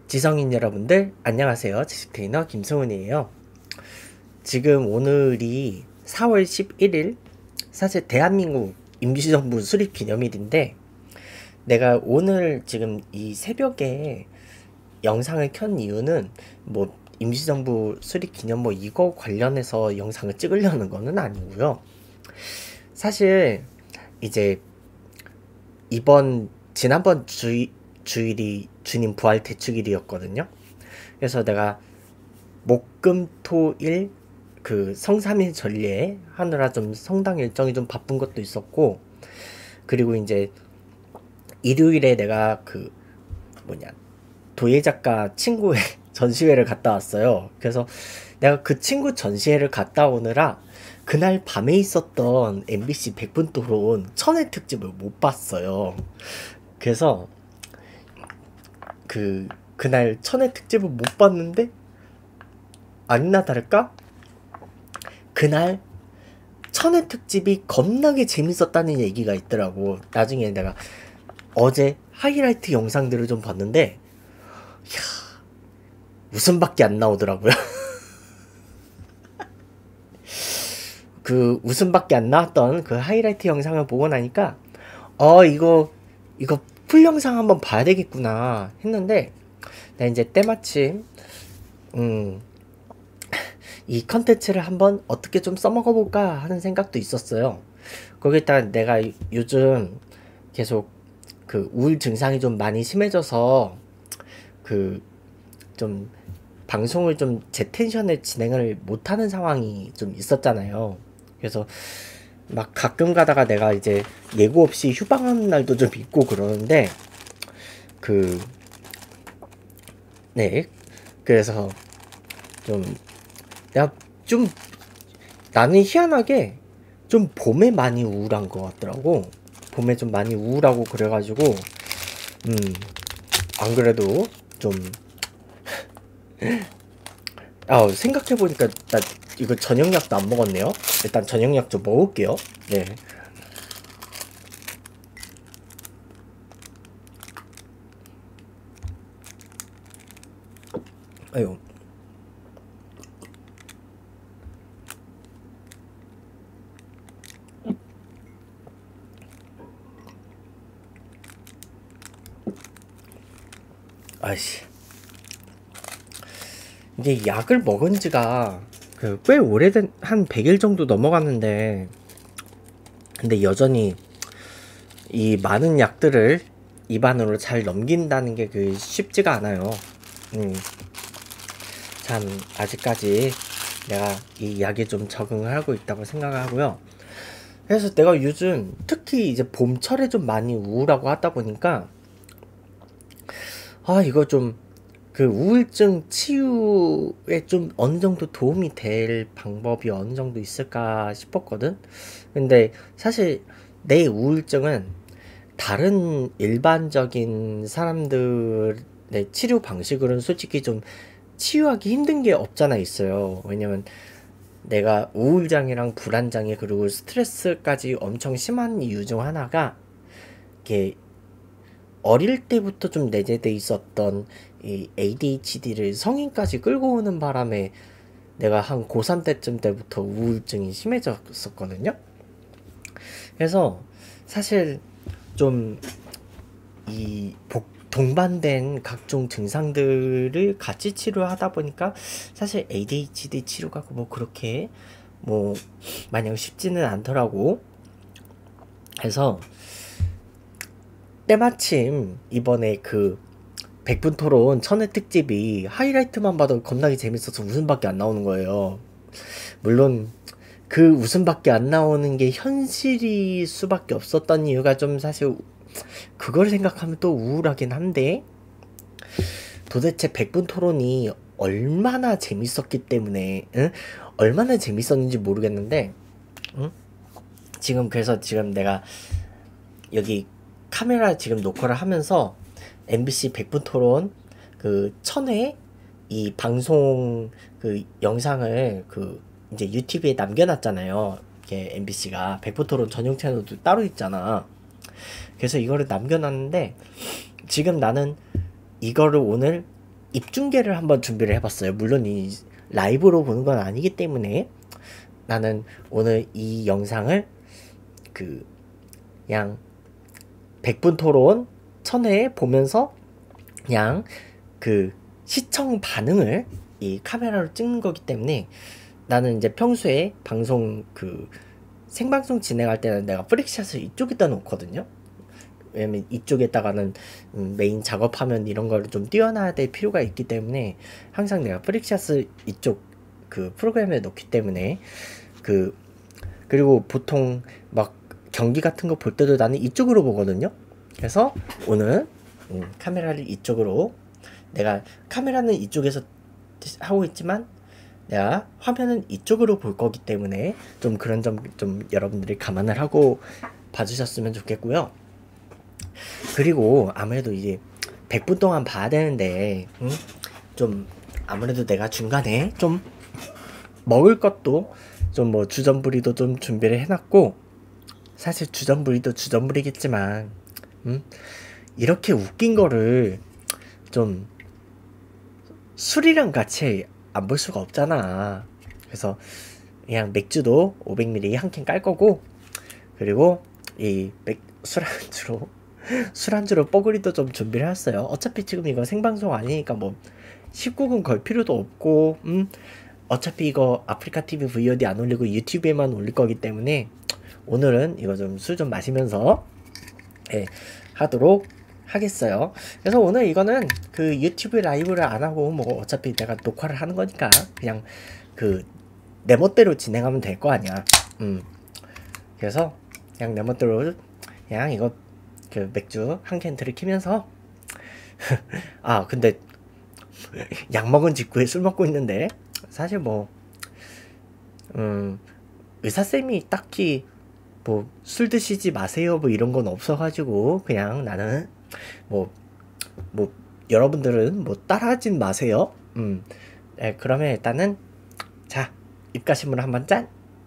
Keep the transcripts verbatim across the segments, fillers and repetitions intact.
지성인 여러분들 안녕하세요. 지식 트레이너 김승훈이에요. 지금 오늘이 사월 십일일, 사실 대한민국 임시정부 수립 기념일인데, 내가 오늘 지금 이 새벽에 영상을 켠 이유는 뭐 임시정부 수립 기념 뭐 이거 관련해서 영상을 찍으려는 거는 아니고요. 사실 이제 이번 지난번 주일, 주일이 주님 부활 대축일이었거든요. 그래서 내가 목금토일 그 성삼일 전례 하느라 좀 성당 일정이 좀 바쁜 것도 있었고, 그리고 이제 일요일에 내가 그 뭐냐 도예 작가 친구의 전시회를 갔다 왔어요. 그래서 내가 그 친구 전시회를 갔다 오느라 그날 밤에 있었던 엠비씨 백 분 토론 천회 특집을 못 봤어요. 그래서 그 그날 천회 특집을 못 봤는데, 아니나 다를까 그날 천회 특집이 겁나게 재밌었다는 얘기가 있더라고. 나중에 내가 어제 하이라이트 영상들을 좀 봤는데, 이야, 웃음밖에 안 나오더라고요. 그 웃음밖에 안 나왔던 그 하이라이트 영상을 보고 나니까 어 이거 이거 풀 영상 한번 봐야 되겠구나 했는데, 나 이제 때마침 음, 이 컨텐츠를 한번 어떻게 좀 써먹어 볼까 하는 생각도 있었어요. 거기다 내가 요즘 계속 그 우울 증상이 좀 많이 심해져서 그 좀 방송을 좀 제 텐션에 진행을 못하는 상황이 좀 있었잖아요. 그래서 막 가끔 가다가 내가 이제 예고 없이 휴방하는 날도 좀 있고 그러는데, 그 네 그래서 좀 내가 좀 나는 희한하게 좀 봄에 많이 우울한 것 같더라고. 봄에 좀 많이 우울하고 그래가지고 음 안 그래도 좀 아 생각해보니까 나 이거 저녁약도 안 먹었네요. 일단 저녁약 좀 먹을게요. 네. 아유. 아이씨. 이게 약을 먹은 지가 그 꽤 오래된, 한 백 일 정도 넘어갔는데, 근데 여전히 이 많은 약들을 입안으로 잘 넘긴다는 게 그 쉽지가 않아요. 음, 참 아직까지 내가 이 약에 좀 적응을 하고 있다고 생각을 하고요. 그래서 내가 요즘 특히 이제 봄철에 좀 많이 우울하고 하다 보니까 아 이거 좀 그 우울증 치유에 좀 어느 정도 도움이 될 방법이 어느 정도 있을까 싶었거든. 근데 사실 내 우울증은 다른 일반적인 사람들의 치료 방식으로는 솔직히 좀 치유하기 힘든 게 없잖아 있어요. 왜냐면 내가 우울장애랑 불안장애 그리고 스트레스까지 엄청 심한 이유 중 하나가, 이게 어릴 때부터 좀 내재돼 있었던 이 에이디에이치디를 성인까지 끌고 오는 바람에 내가 한 고삼 때쯤 때부터 우울증이 심해졌었거든요. 그래서 사실 좀 이 동반된 각종 증상들을 같이 치료하다 보니까 사실 에이디에이치디 치료가 뭐 그렇게 뭐 마냥 쉽지는 않더라고. 그래서 때마침 이번에 그 백 분 토론 천회 특집이 하이라이트만 봐도 겁나게 재밌어서 웃음밖에 안 나오는 거예요. 물론 그 웃음밖에 안 나오는 게 현실일 수밖에 없었던 이유가 좀 사실 그걸 생각하면 또 우울하긴 한데, 도대체 백 분 토론이 얼마나 재밌었기 때문에 응? 얼마나 재밌었는지 모르겠는데, 응? 지금 그래서 지금 내가 여기 카메라 지금 녹화를 하면서 엠비씨 백 분 토론 그 천회 이 방송 그 영상을 그 이제 유튜브에 남겨놨잖아요. 이게 엠비씨가 백 분 토론 전용 채널도 따로 있잖아. 그래서 이거를 남겨놨는데, 지금 나는 이거를 오늘 입중계를 한번 준비를 해봤어요. 물론 이 라이브로 보는 건 아니기 때문에 나는 오늘 이 영상을 그 그냥 백분 토론 천회 보면서 그냥 그 시청 반응을 이 카메라로 찍는 거기 때문에 나는 이제 평소에 방송 그 생방송 진행할 때는 내가 프릭샷을 이쪽에다 놓거든요. 왜냐면 이쪽에다가는 음, 메인 작업하면 이런 걸 좀 띄워놔야 될 필요가 있기 때문에 항상 내가 프릭샷을 이쪽 그 프로그램에 넣기 때문에 그 그리고 보통 막 경기 같은 거 볼 때도 나는 이쪽으로 보거든요. 그래서 오늘 음, 카메라를 이쪽으로 내가 카메라는 이쪽에서 하고 있지만 내가 화면은 이쪽으로 볼 거기 때문에 좀 그런 점 좀 여러분들이 감안을 하고 봐주셨으면 좋겠고요. 그리고 아무래도 이제 백 분 동안 봐야 되는데 음? 좀 아무래도 내가 중간에 좀 먹을 것도 좀 뭐 주전부리도 좀 준비를 해놨고 사실 주전부리도 주전부리겠지만 음? 이렇게 웃긴 거를 좀 술이랑 같이 안 볼 수가 없잖아. 그래서 그냥 맥주도 오백 밀리리터 한 캔 깔 거고 그리고 이 맥, 술안주로 술안주로 뽀글이도 좀 준비를 했어요. 어차피 지금 이거 생방송 아니니까 뭐 십구 금 걸 필요도 없고 음 어차피 이거 아프리카티비 브이오디 안 올리고 유튜브에만 올릴 거기 때문에 오늘은 이거 좀 술 좀 마시면서 예, 하도록 하겠어요. 그래서 오늘 이거는 그 유튜브 라이브를 안 하고 뭐 어차피 내가 녹화를 하는 거니까 그냥 그 내 멋대로 진행하면 될 거 아니야. 음 그래서 그냥 내 멋대로 그냥 이거 그 맥주 한 캔 들이키면서 아 근데 약 먹은 직후에 술 먹고 있는데 사실 뭐 음, 의사쌤이 딱히 뭐 술 드시지 마세요 뭐 이런 건 없어가지고 그냥 나는 뭐 뭐 여러분들은 뭐 따라하진 마세요. 음 네, 그러면 일단은 자 입가심으로 한번 짠.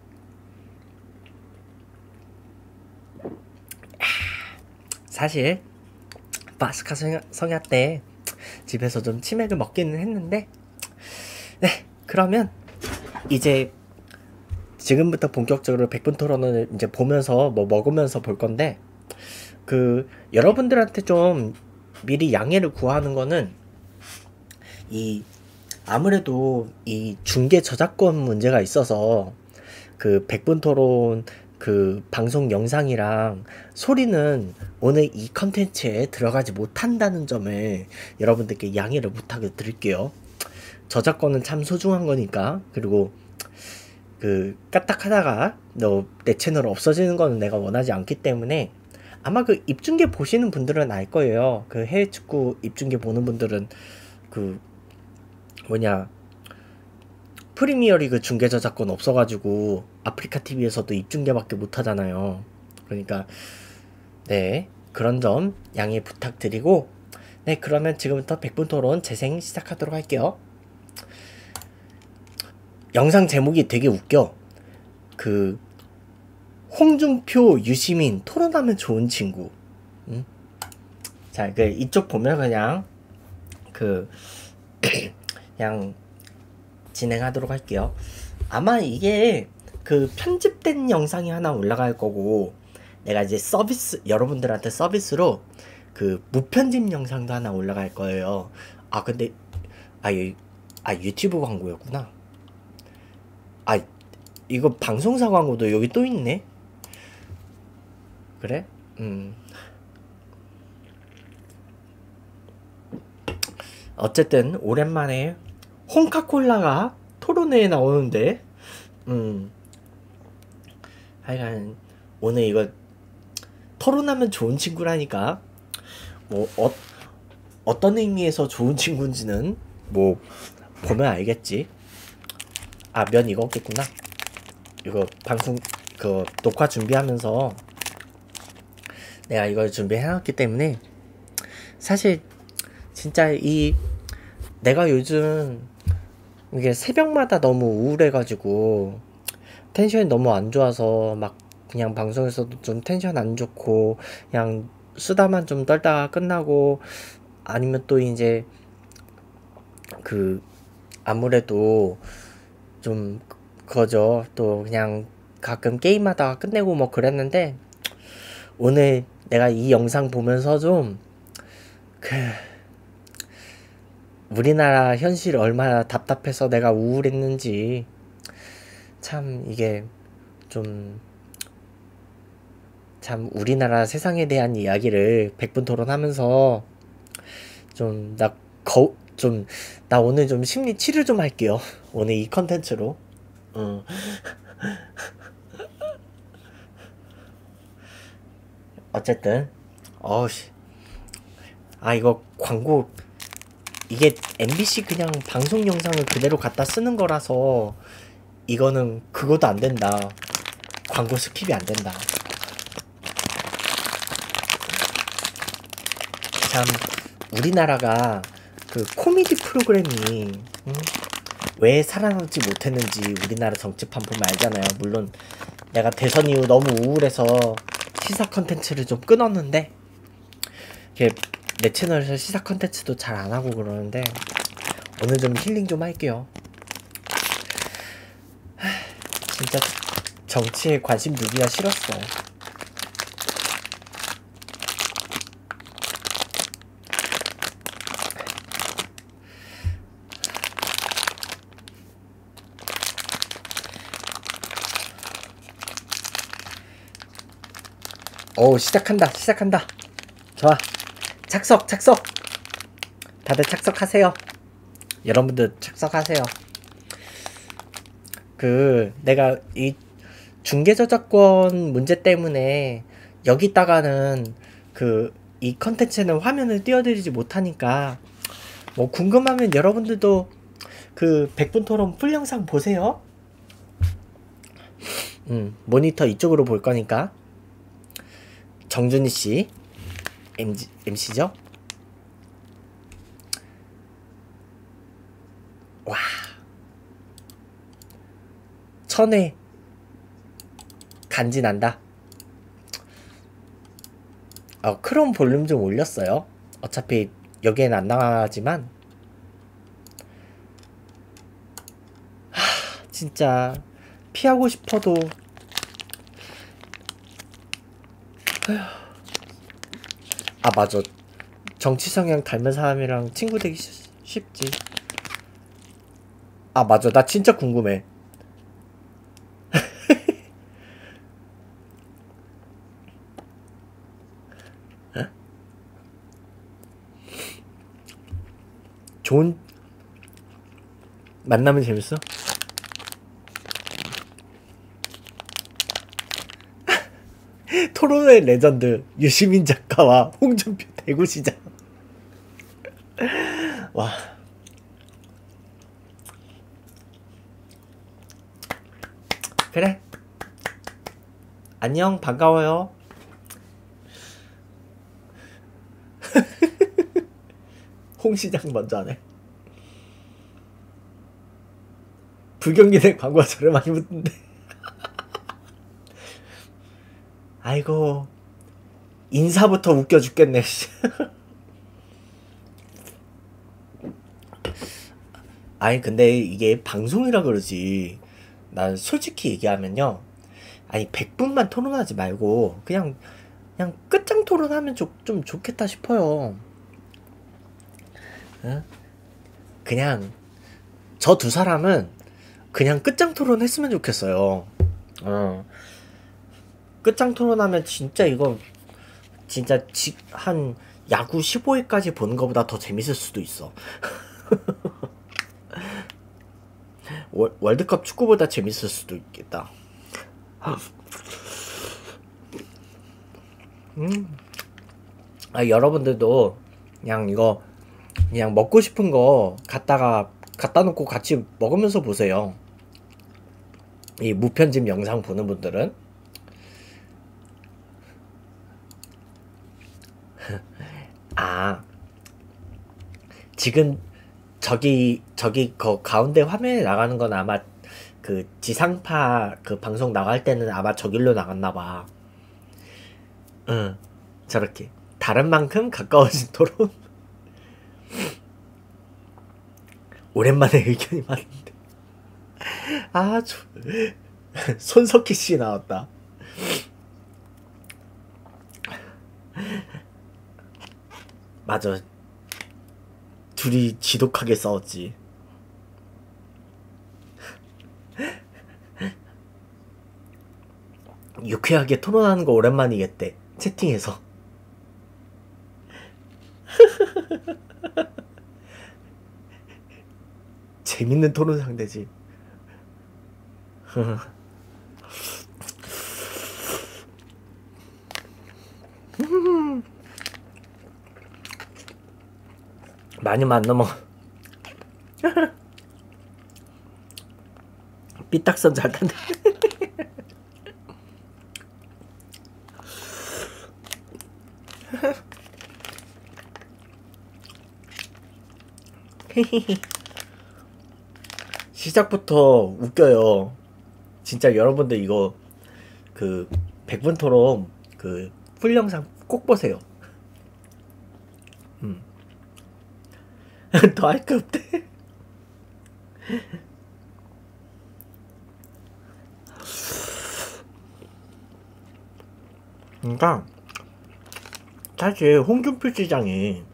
사실 파스카 성야, 성야 때 집에서 좀 치맥을 먹기는 했는데 네 그러면 이제 지금부터 본격적으로 백 분 토론을 이제 보면서 뭐 먹으면서 볼 건데 그 여러분들한테 좀 미리 양해를 구하는 거는 이 아무래도 이 중계 저작권 문제가 있어서 그 백 분 토론 그 방송 영상이랑 소리는 오늘 이 컨텐츠에 들어가지 못한다는 점을 여러분들께 양해를 부탁을 드릴게요. 저작권은 참 소중한 거니까. 그리고 그 까딱하다가 너 내 채널 없어지는 거는 내가 원하지 않기 때문에 아마 그 입중계 보시는 분들은 알 거예요. 그 해외 축구 입중계 보는 분들은 그 뭐냐 프리미어리그 중계 저작권 없어가지고 아프리카티비에서도 입중계밖에 못하잖아요. 그러니까 네 그런 점 양해 부탁드리고 네 그러면 지금부터 백 분 토론 재생 시작하도록 할게요. 영상 제목이 되게 웃겨. 그 홍준표 유시민 토론하면 좋은 친구. 응? 자, 그 이쪽 보면 그냥 그 그냥 진행하도록 할게요. 아마 이게 그 편집된 영상이 하나 올라갈 거고 내가 이제 서비스 여러분들한테 서비스로 그 무편집 영상도 하나 올라갈 거예요. 아 근데 아, 이, 아 유튜브 광고였구나. 아 이거 방송사 광고도 여기 또 있네. 그래? 음. 어쨌든 오랜만에 홍카콜라가 토론회에 나오는데 음. 하여간 오늘 이거 토론하면 좋은 친구라니까 뭐 어, 어떤 의미에서 좋은 친구인지는 뭐 보면 알겠지. 아 면 이거 없겠구나. 이거 방송 그 녹화 준비하면서 내가 이걸 준비해놨기 때문에 사실 진짜 이 내가 요즘 이게 새벽마다 너무 우울해가지고 텐션이 너무 안 좋아서 막 그냥 방송에서도 좀 텐션 안 좋고 그냥 수다만 좀 떨다가 끝나고 아니면 또 이제 그 아무래도 좀 그거죠. 또 그냥 가끔 게임하다가 끝내고 뭐 그랬는데 오늘 내가 이 영상 보면서 좀 그 우리나라 현실 얼마나 답답해서 내가 우울했는지 참 이게 좀 참 우리나라 세상에 대한 이야기를 백분 토론하면서 좀 나 거 좀 나 오늘 좀 심리 치료 좀 할게요. 오늘 이 컨텐츠로. 어. 어쨌든 어우씨 아 이거 광고 이게 엠비씨 그냥 방송 영상을 그대로 갖다 쓰는 거라서 이거는 그거도 안 된다. 광고 스킵이 안 된다. 참 우리나라가 그 코미디 프로그램이 음? 왜 살아남지 못했는지 우리나라 정치판 보면 알잖아요. 물론 내가 대선 이후 너무 우울해서 시사 컨텐츠를 좀 끊었는데 이게 내 채널에서 시사 컨텐츠도 잘 안하고 그러는데 오늘 좀 힐링 좀 할게요. 하, 진짜 정치에 관심 두기가 싫었어. 오 시작한다 시작한다. 좋아 착석 착석 다들 착석하세요. 여러분들 착석하세요. 그 내가 이 중개저작권 문제 때문에 여기다가는 그 이 컨텐츠는 화면을 띄워드리지 못하니까 뭐 궁금하면 여러분들도 그 백분 토론 풀 영상 보세요. 음 모니터 이쪽으로 볼 거니까. 정준희씨 엠지, 엠씨죠? 와 천회 간지난다. 어, 크롬 볼륨 좀 올렸어요. 어차피 여기엔 안 나가지만 하, 진짜 피하고 싶어도 아 맞아 정치 성향 닮은 사람이랑 친구 되기 쉬, 쉽지. 아 맞아 나 진짜 궁금해. 좋은 만나면 재밌어? 토론의 레전드 유시민 작가와 홍준표 대구시장. 와 그래 안녕 반가워요. 홍 시장 먼저 하네. 불경기대 광고가 저렴 많이 붙는데. 아이고 인사부터 웃겨 죽겠네. 아니 근데 이게 방송이라 그러지 난 솔직히 얘기하면요 아니 백 분만 토론하지 말고 그냥 그냥 끝장 토론하면 조, 좀 좋겠다 싶어요. 어? 그냥 저 두 사람은 그냥 끝장 토론 했으면 좋겠어요. 어. 끝장 토론하면 진짜 이거 진짜 지, 한 야구 십오 회까지 보는 것보다 더 재밌을 수도 있어. 월, 월드컵 축구보다 재밌을 수도 있겠다. 음. 아 여러분들도 그냥 이거 그냥 먹고 싶은 거 갖다가 갖다 놓고 같이 먹으면서 보세요. 이 무편집 영상 보는 분들은. 아 지금 저기 저기 그 가운데 화면에 나가는 건 아마 그 지상파 그 방송 나갈 때는 아마 저길로 나갔나봐. 응 저렇게 다른 만큼 가까워진 토론. 오랜만에 의견이 맞는데. 아, 저... 손석희 씨 나왔다. 맞아. 둘이 지독하게 싸웠지. 유쾌하게 토론하는 거 오랜만이겠대. 채팅에서. 재밌는 토론 상대지. 많이만 안 넘어. 삐딱선 잘 탄다. 시작부터 웃겨요. 진짜 여러분들 이거 그 백분 토론 그 풀 영상 꼭 보세요. 음. 더 할 게 없대. 그러니까 사실 홍준표 시장이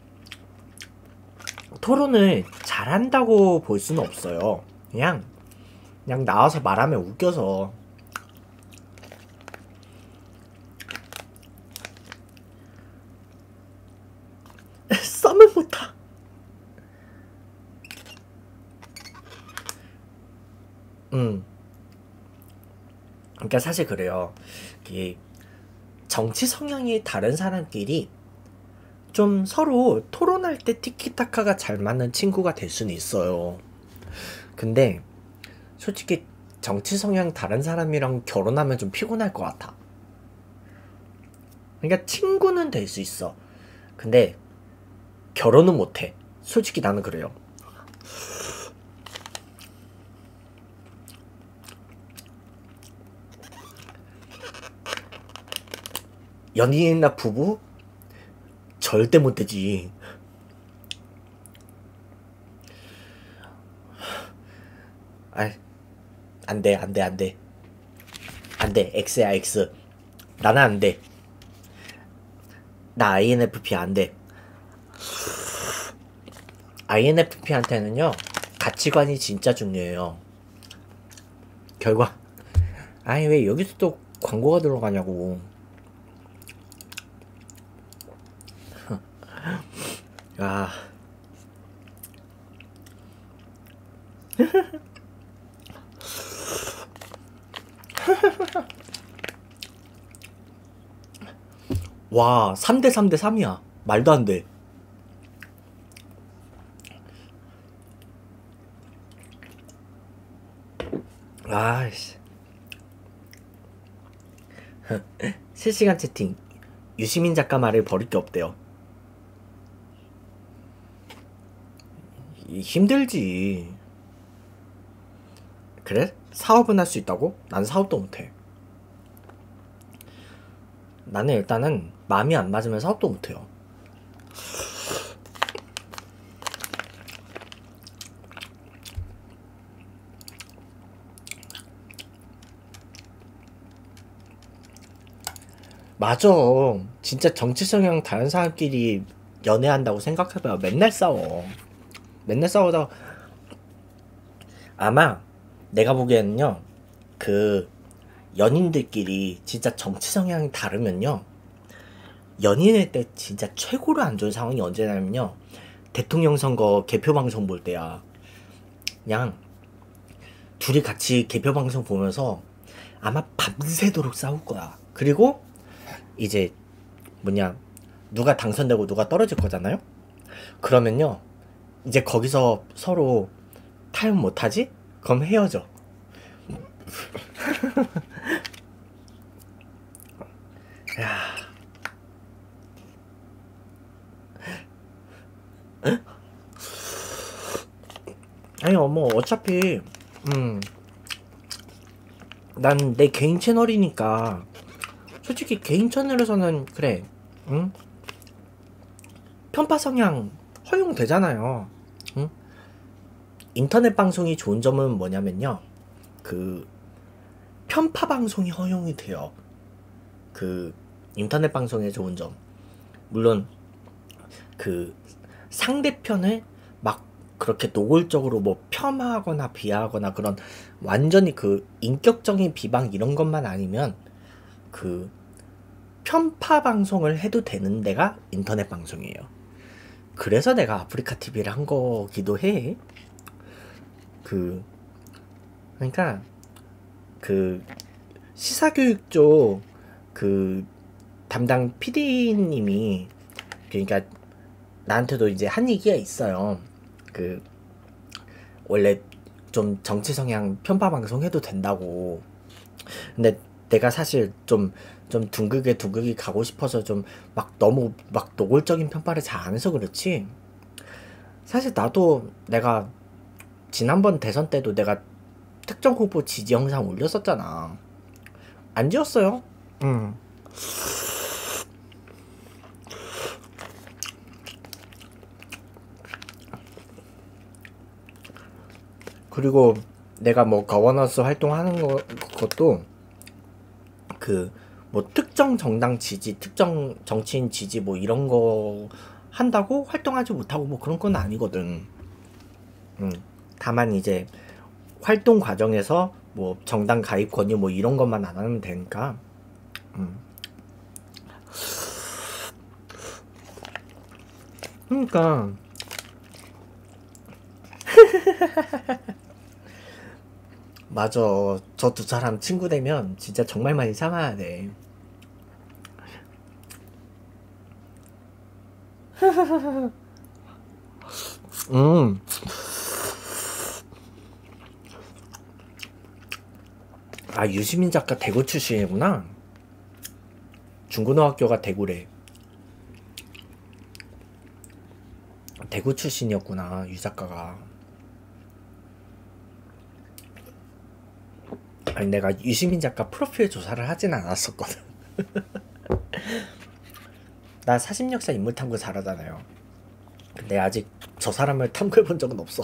토론을 잘한다고 볼 수는 없어요. 그냥 그냥 나와서 말하면 웃겨서. 썸을 못타. 음. 그러니까 사실 그래요. 이게 정치 성향이 다른 사람끼리 좀 서로 토론할 때 티키타카가 잘 맞는 친구가 될 수는 있어요. 근데 솔직히 정치 성향 다른 사람이랑 결혼하면 좀 피곤할 것 같아. 그러니까 친구는 될 수 있어. 근데 결혼은 못해. 솔직히 나는 그래요. 연인이나 부부? 절대 못되지. 아, 안돼 안돼 안돼 안돼. X야 X. 나는 안돼. 나 아이엔에프피 안돼. 아이엔에프피한테는요 가치관이 진짜 중요해요. 결과 아니 왜 여기서 또 광고가 들어가냐고. 아. 와, 삼 대 삼 대 삼이야. 말도 안 돼. 아이씨. 실시간 채팅. 유시민 작가 말을 버릴 게 없대요. 힘들지. 그래? 사업은 할 수 있다고? 난 사업도 못해. 나는 일단은 마음이 안 맞으면 사업도 못해요. 맞아. 진짜 정치 성향 다른 사람끼리 연애한다고 생각해봐요. 맨날 싸워. 맨날 싸우다가 아마 내가 보기에는요 그 연인들끼리 진짜 정치 성향이 다르면요 연인일 때 진짜 최고로 안 좋은 상황이 언제냐면요 대통령 선거 개표 방송 볼 때야. 그냥 둘이 같이 개표 방송 보면서 아마 밤새도록 싸울 거야. 그리고 이제 뭐냐 누가 당선되고 누가 떨어질 거잖아요. 그러면요 이제 거기서 서로 타협 못하지? 그럼 헤어져. 야. 아니 어머 어차피 음 난 내 개인 채널이니까 솔직히 개인 채널에서는 그래 응? 편파 성향 허용되잖아요. 응? 인터넷 방송이 좋은 점은 뭐냐면요. 그 편파 방송이 허용이 돼요. 그 인터넷 방송의 좋은 점. 물론 그 상대편을 막 그렇게 노골적으로 뭐 폄하하거나 비하하거나 그런 완전히 그 인격적인 비방 이런 것만 아니면 그 편파 방송을 해도 되는 데가 인터넷 방송이에요. 그래서 내가 아프리카 티비를 한 거기도 해. 그 그러니까 그 시사교육 쪽 그 담당 피디님이 그러니까 나한테도 이제 한 얘기가 있어요. 그 원래 좀 정치 성향 편파 방송 해도 된다고. 근데 내가 사실 좀 좀 둥글게 둥글게 가고 싶어서 좀 막 너무 막 노골적인 편파를 잘 안 해서 그렇지. 사실 나도 내가 지난번 대선 때도 내가 특정 후보 지지 영상 올렸었잖아. 안 지웠어요. 응. 그리고 내가 뭐 거버넌스 활동하는 거, 것도 그 뭐 특정 정당 지지, 특정 정치인 지지 뭐 이런 거 한다고 활동하지 못하고 뭐 그런 건 아니거든. 음. 다만 이제 활동 과정에서 뭐 정당 가입 권유 뭐 이런 것만 안 하면 되니까. 음. 그러니까 맞아. 저 두 사람 친구 되면 진짜 정말 많이 참아야 돼. 음. 아, 유시민 작가 대구 출신이구나. 중고등학교가 대구래. 대구 출신이었구나, 유 작가가. 아니, 내가 유시민 작가 프로필 조사를 하진 않았었거든. 나 사심역사 인물탐구 잘하잖아요. 근데 아직 저 사람을 탐구해본 적은 없어.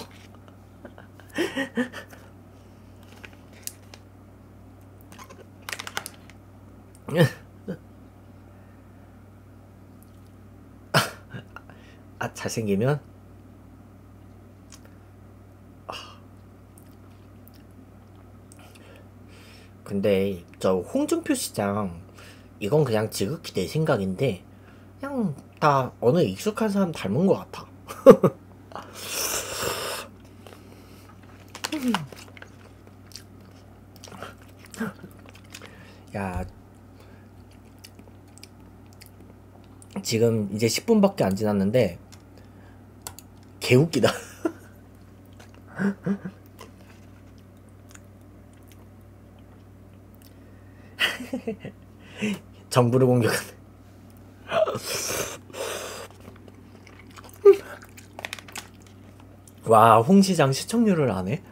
아, 잘생기면? 근데 저 홍준표 시장 이건 그냥 지극히 내 생각인데 그냥 다 어느 익숙한 사람 닮은 것 같아. 야, 지금 이제 십 분밖에 안 지났는데 개웃기다. 정부를 공격하는. 와, 홍 시장 시청률을 안 해?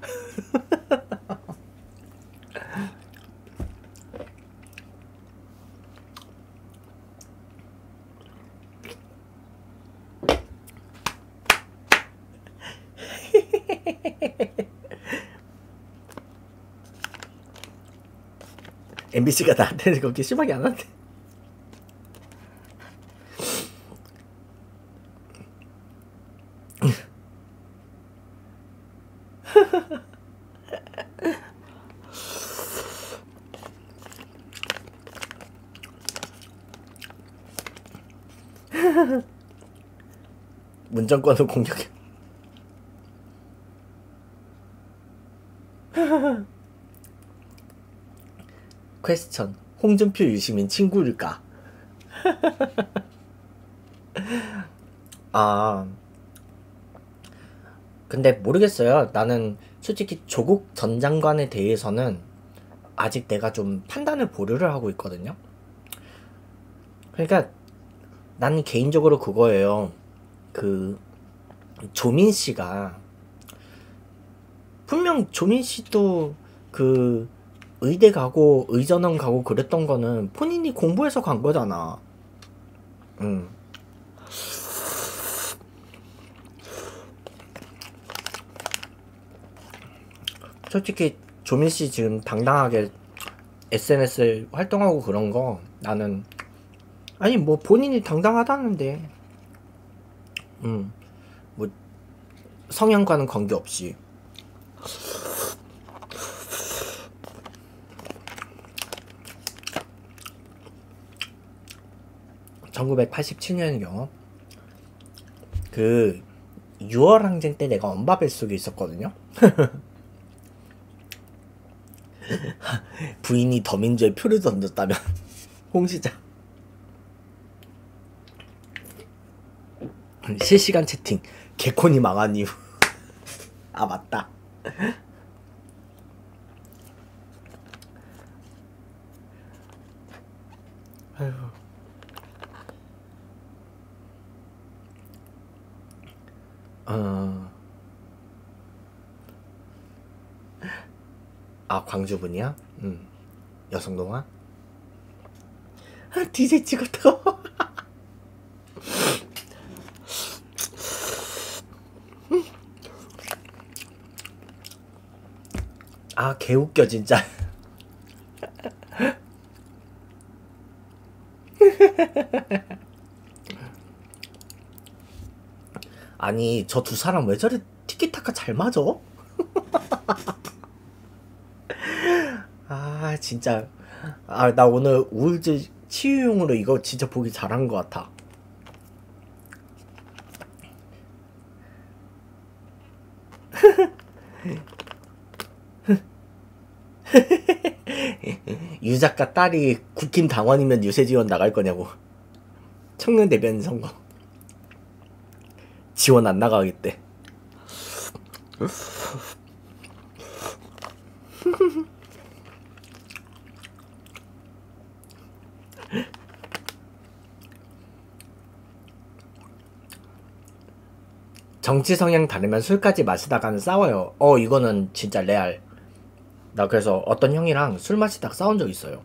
엠비씨가 나한테 그렇게 심하게 안 한대. 문정권을 공격해. 퀘스천. 홍준표 유시민 친구일까? 아, 근데 모르겠어요. 나는 솔직히 조국 전 장관에 대해서는 아직 내가 좀 판단을 보류를 하고 있거든요. 그러니까 나는 개인적으로 그거예요. 그 조민 씨가 분명 조민 씨도 그 의대 가고 의전원 가고 그랬던 거는 본인이 공부해서 간 거잖아. 응. 솔직히 조민씨 지금 당당하게 에스엔에스 활동하고 그런 거 나는 아니 뭐 본인이 당당하다는데 음 뭐 성향과는 관계없이 천구백팔십칠 년이요. 그 유월 항쟁 때 내가 엄마 뱃속에 있었거든요. 부인이 더민주에 표를 던졌다면 홍시자 실시간 채팅 개콘이 망한 이유. 아 맞다. 아휴. 어... 아 광주분이야? 음 여성동화? 아 디제이 찍었다. 아 개웃겨 진짜. 아니 저 두 사람 왜 저래 티키타카 잘 맞아? 아 진짜 아 나 오늘 우울증 치유용으로 이거 진짜 보기 잘한 것 같아. 유 작가 딸이 국힘 당원이면 유세지원 나갈 거냐고. 청년 대변인 선거 지원 안 나가겠대. 정치 성향 다르면 술까지 마시다가는 싸워요. 어 이거는 진짜 레알. 나 그래서 어떤 형이랑 술 마시다가 싸운 적 있어요.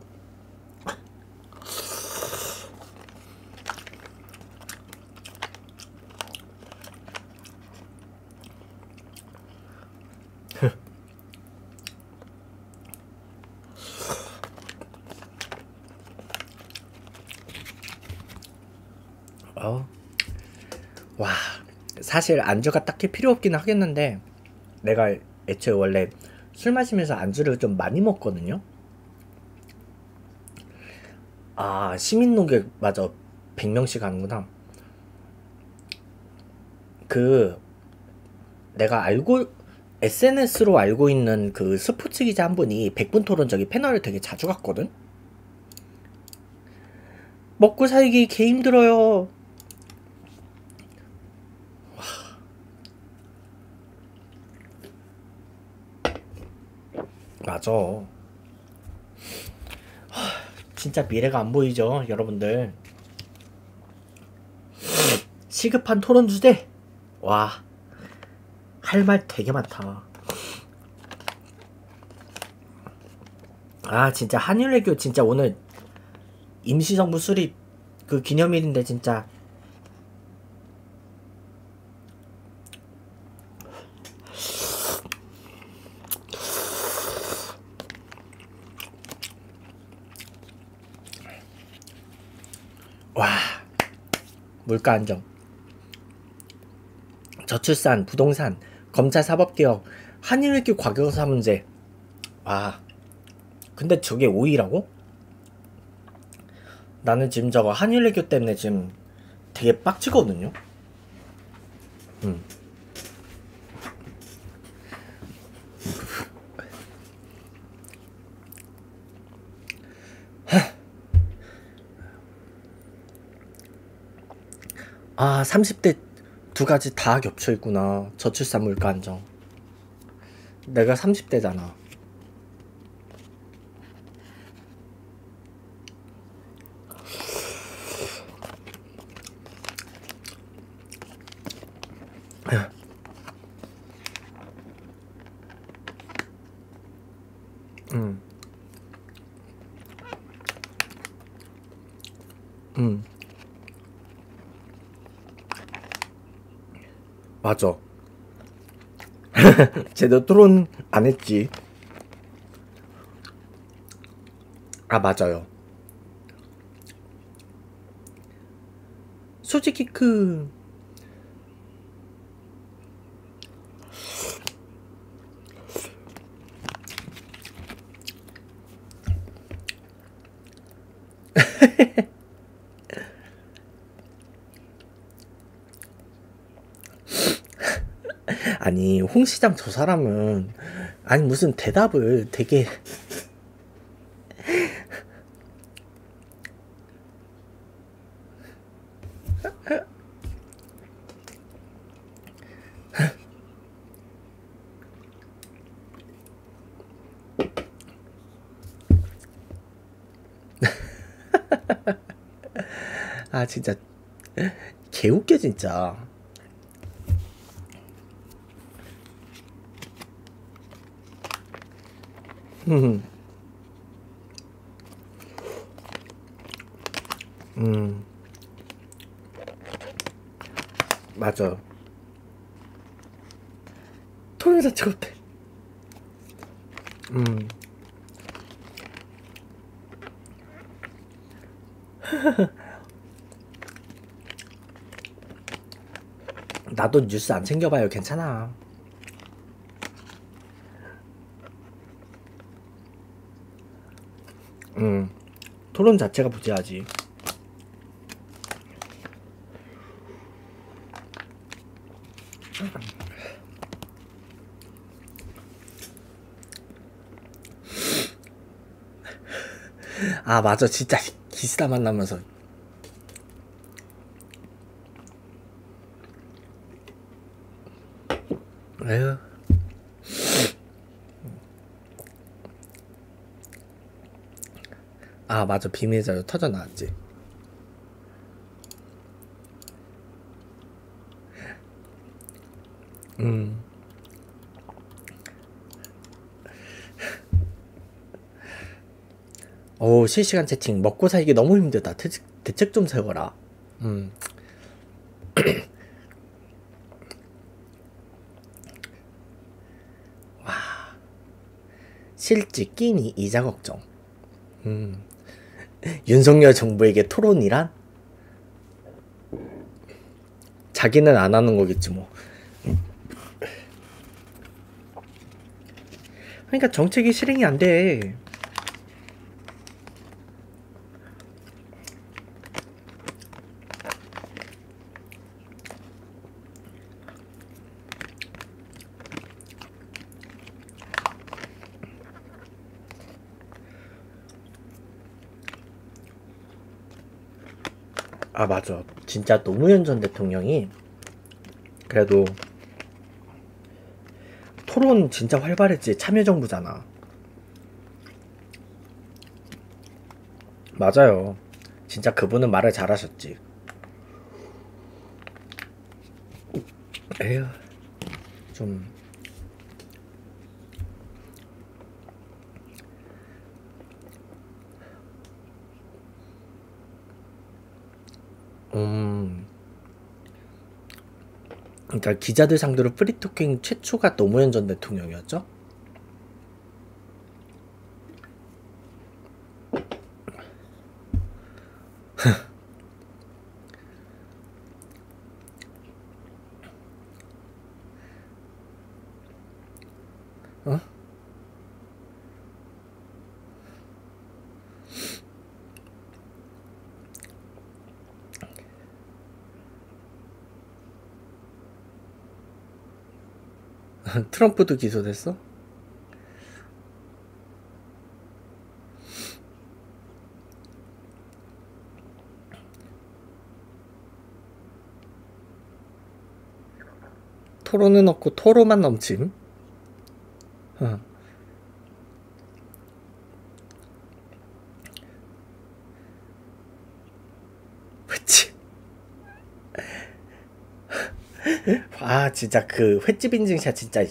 어. 와 사실 안주가 딱히 필요 없긴 하겠는데 내가 애초에 원래 술 마시면서 안주를 좀 많이 먹거든요. 아 시민농객 맞아. 백 명씩 하는구나. 그 내가 알고 에스엔에스로 알고 있는 그 스포츠 기자 한 분이 백분 토론 저기 패널을 되게 자주 갔거든. 먹고 살기 개 힘들어요. 맞아. 진짜 미래가 안 보이죠 여러분들. 시급한 토론 주제. 와 할 말 되게 많다. 아 진짜 한일외교 진짜 오늘 임시정부 수립 그 기념일인데 진짜 와 물가 안정, 저출산, 부동산, 검찰 사법개혁, 한일외교 과거사 문제. 와 근데 저게 오 위라고? 나는 지금 저거 한일외교 때문에 지금 되게 빡치거든요. 음. 아 삼십 대 두 가지 다 겹쳐있구나. 저출산 물가 안정. 내가 삼십 대잖아. 음. 음. 맞아. 쟤도 토론 안 했지. 아, 맞아요. 솔직히 그 아니 홍 시장 저 사람은 아니 무슨 대답을 되게 아 진짜 개웃겨 진짜. 음, 음, 맞아. 토요일 자체가 어때? 음, 나도 뉴스 안 챙겨봐요. 괜찮아. 음, 토론 자체가 부재하지. 아, 맞아. 진짜 기시다 만나면서. 에휴. 아, 맞아. 비밀 자료 터져 나왔지. 음. 오, 실시간 채팅. 먹고 살기 너무 힘들다. 대책, 대책 좀 세워라. 음. 실직, 끼니, 이자 걱정. 음. 윤석열 정부에게 토론이란? 자기는 안 하는 거겠지 뭐. 그러니까 정책이 실행이 안 돼. 아, 맞아. 진짜 노무현 전 대통령이 그래도 토론 진짜 활발했지. 참여정부잖아. 맞아요. 진짜 그분은 말을 잘하셨지. 에휴, 좀, 음, 그러니까 기자들 상대로 프리토킹 최초가 노무현 전 대통령이었죠? 어? 트럼프도 기소됐어? 토론은 없고 토로만 넘침? 어. 그치. 아, 진짜 그 횟집 인증샷 진짜.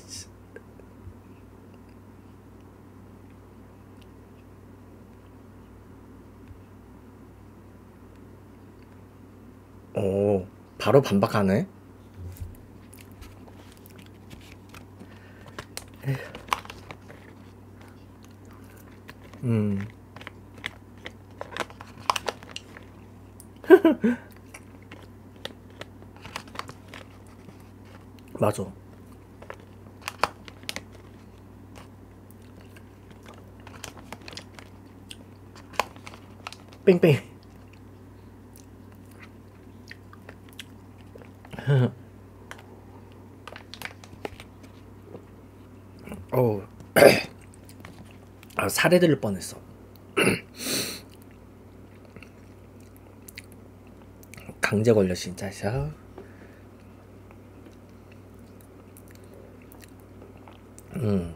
오, 바로 반박하네? 음, 맞아. 뺑뺑. 어우. 아, 살해 들릴 뻔했어. 강제 걸려 진짜. 음.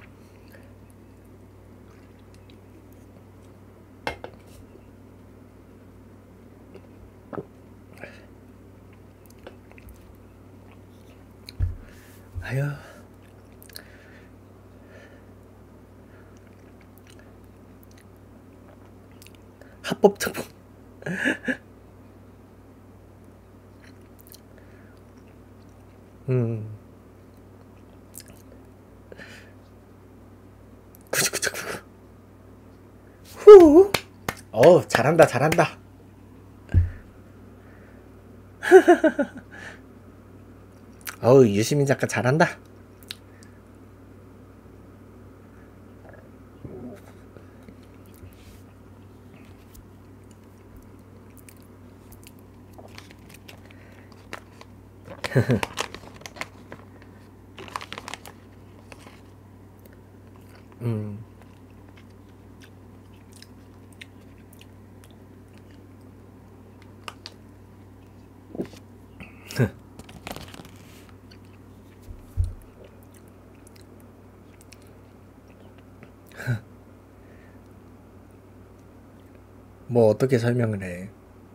아유. 합법 특보. 음. 구구구구. 후. 어, 잘한다, 잘한다. 어우, 유시민 작가 잘한다. 음. 뭐 어떻게 설명을 해?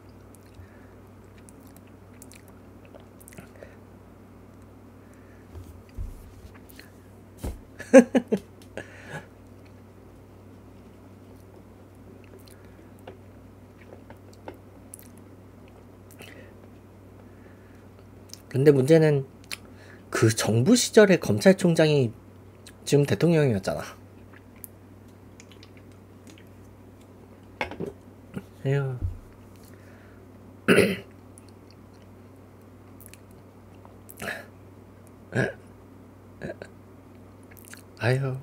근데 문제는 그 정부 시절에 검찰총장이 지금 대통령이었잖아. 에휴. 아유.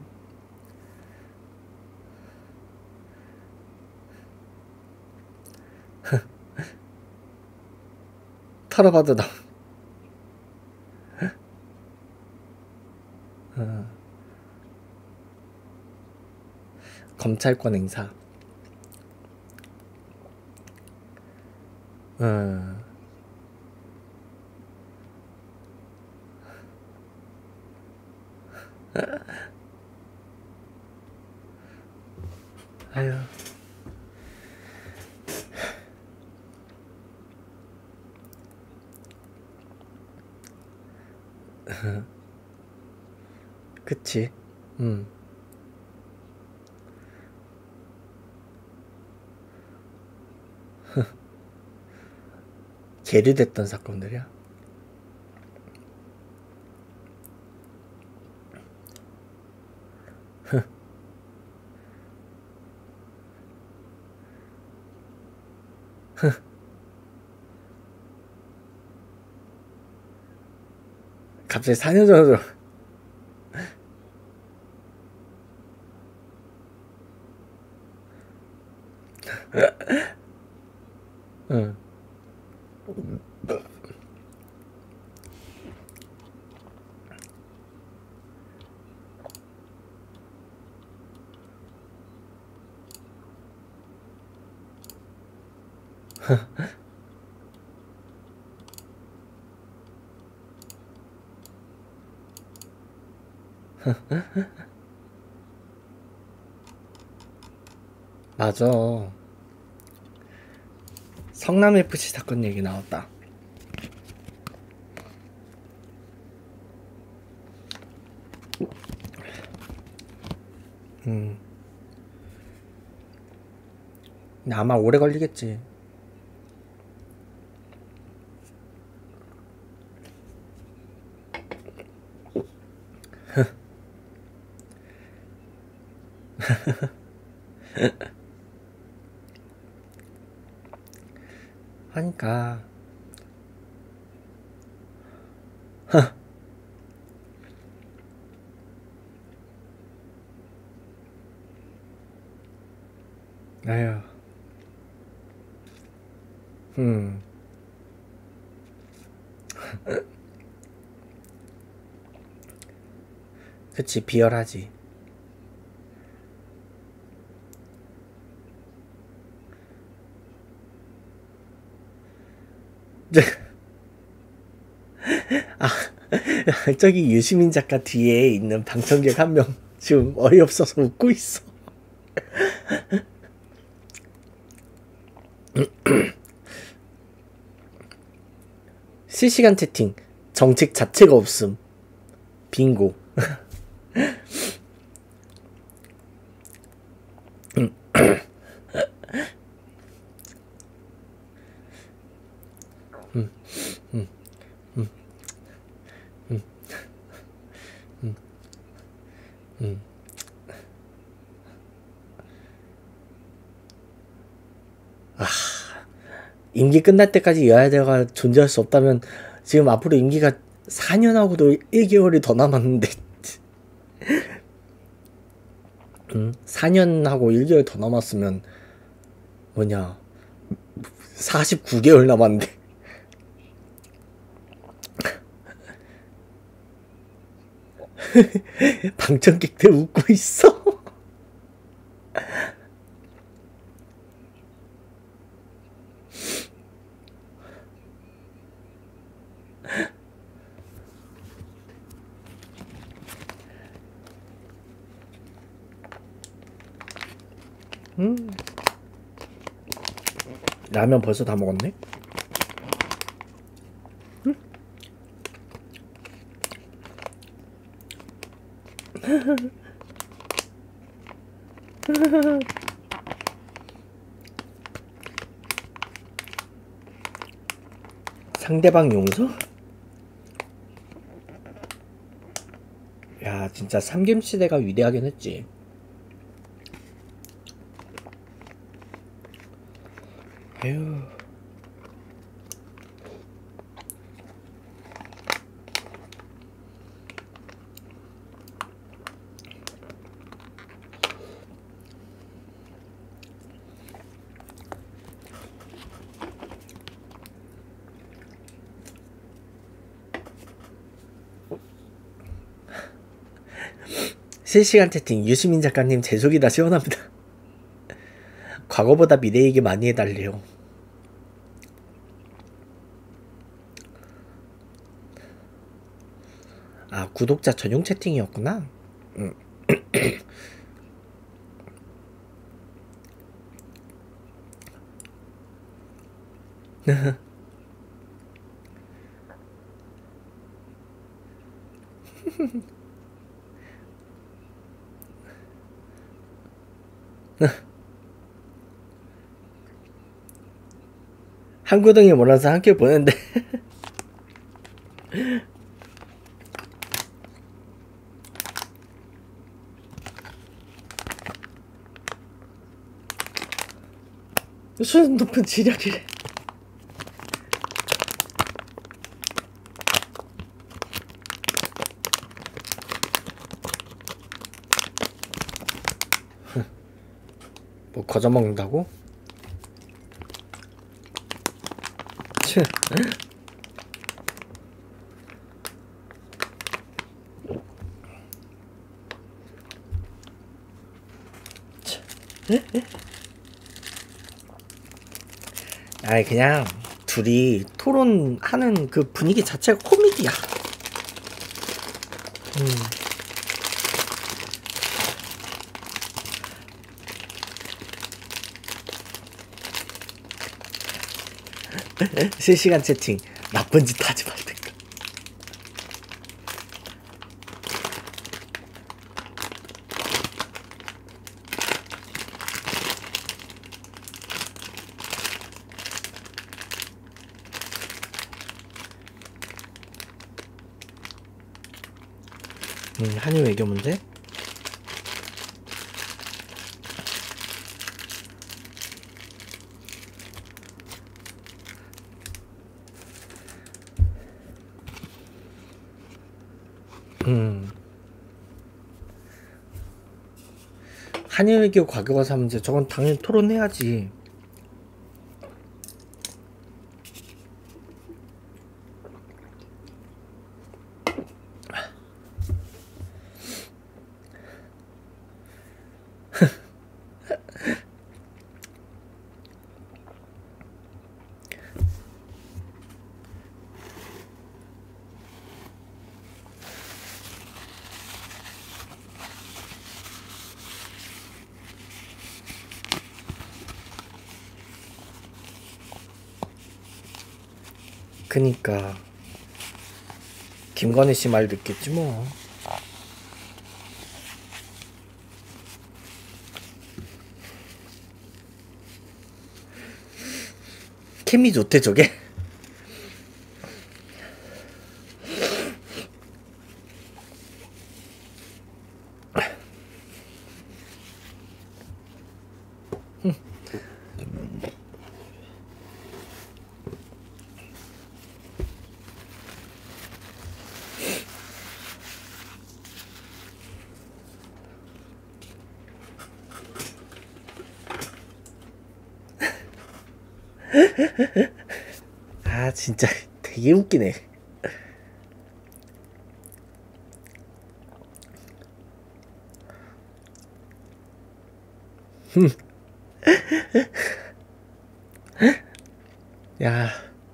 털어봐도 나. 어. 검찰권 행사. 어. 아유. 그치. 음. 계류됐던 사건들이야. 갑자기 사 년 전으로. 응. 맞아. 성남에프씨 사건 얘기 나왔다. 음. 근데 아마 오래 걸리겠지. 하니까 아휴. 음. 그치, 비열하지. 아, 저기 유시민 작가 뒤에 있는 방청객 한 명 지금 어이없어서 웃고 있어. 실시간 채팅. 정책 자체가 없음. 빙고. 음, 음, 음, 음, 음, 음. 아, 임기 끝날 때까지 여야대가 존재할 수 없다면 지금 앞으로 임기가 사 년하고도 일 개월이 더 남았는데 음, 사 년하고 일 개월 더 남았으면 뭐냐 사십구 개월 남았는데 방청객들 웃고 있어. 음. 라면 벌써 다 먹었네? 음? 상대방 용서? 야, 진짜 삼김시대가 위대하긴 했지. 에휴. 실시간 채팅. 유시민 작가님 제 속이 다 시원합니다. 과거보다 미래 얘기 많이 해달래요. 아, 구독자 전용 채팅이었구나. 응. 한구덩이 몰아서 함께 보는데 수준 높은 지략이래. 뭐 거저 먹는다고? 아이, 그냥 둘이 토론하는 그 분위기 자체가 코미디야. 음. 실시간 채팅. 나쁜 짓 하지 말든가. 음, 한일 외교 문제? 음. 한일외교 과거사 문제 저건 당연히 토론해야지. 그니까 김건희 씨 말 듣겠지 뭐. 케미 좋대 저게. 아 진짜 되게 웃기네. 야.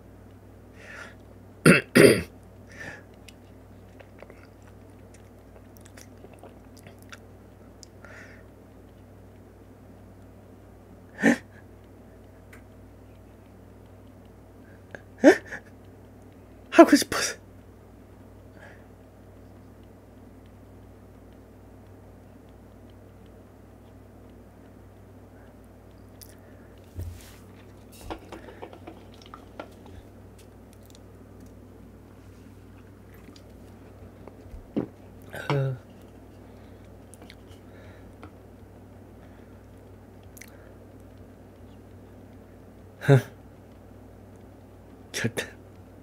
하고 싶어서. 절대.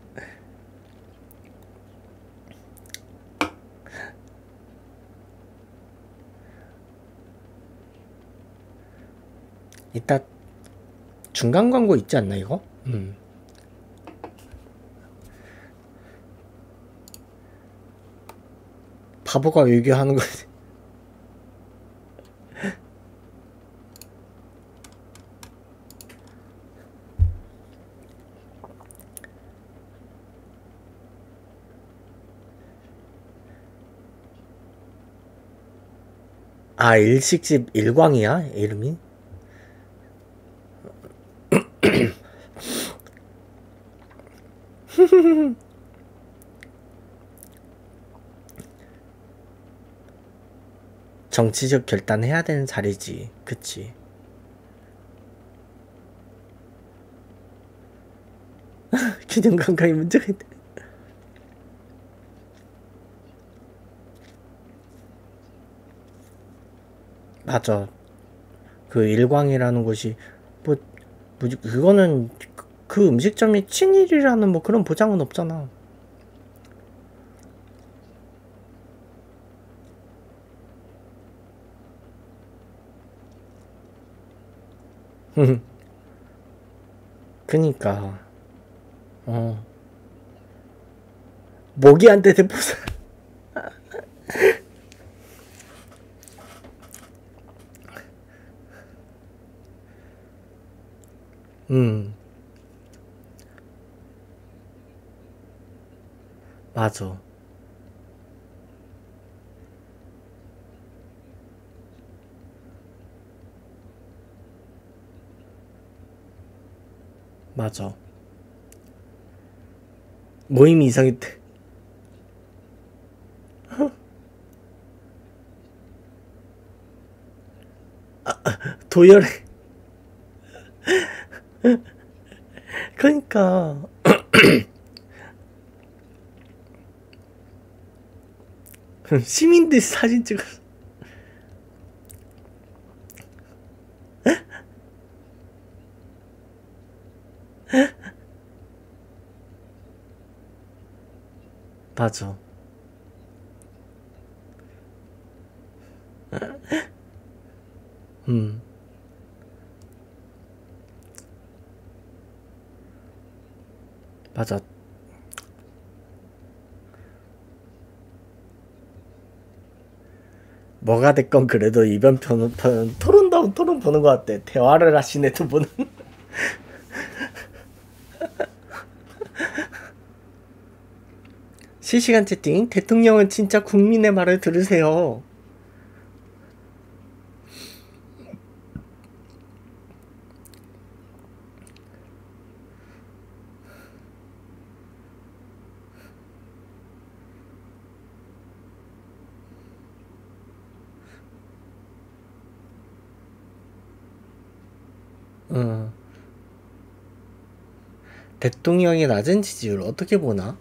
이따 중간 광고 있지 않나 이거? 음. 바보가 외교하는 거지. 아 일식집 일광이야 이름이? 정치적 결단해야 되는 자리지. 그치. 균형 감각에 문제가 있네. 맞아. 그 일광이라는 곳이 뭐, 뭐 그거는 그 음식점이 친일이라는 뭐 그런 보장은 없잖아. 그니까 어 모기한테 대포사. 음 맞아. 맞아. 모임이 이상했대. 도열해. 그러니까 시민들 사진 찍었어. 맞아. 음. 맞아. 뭐가 됐건 그래도 이번 편은, 편은 토론다운 토론 보는 것 같아. 대화를 하시네 두 분은. 실시간 채팅. 대통령은 진짜 국민의 말을 들으세요. 어. 대통령의 낮은 지지율 어떻게 보나?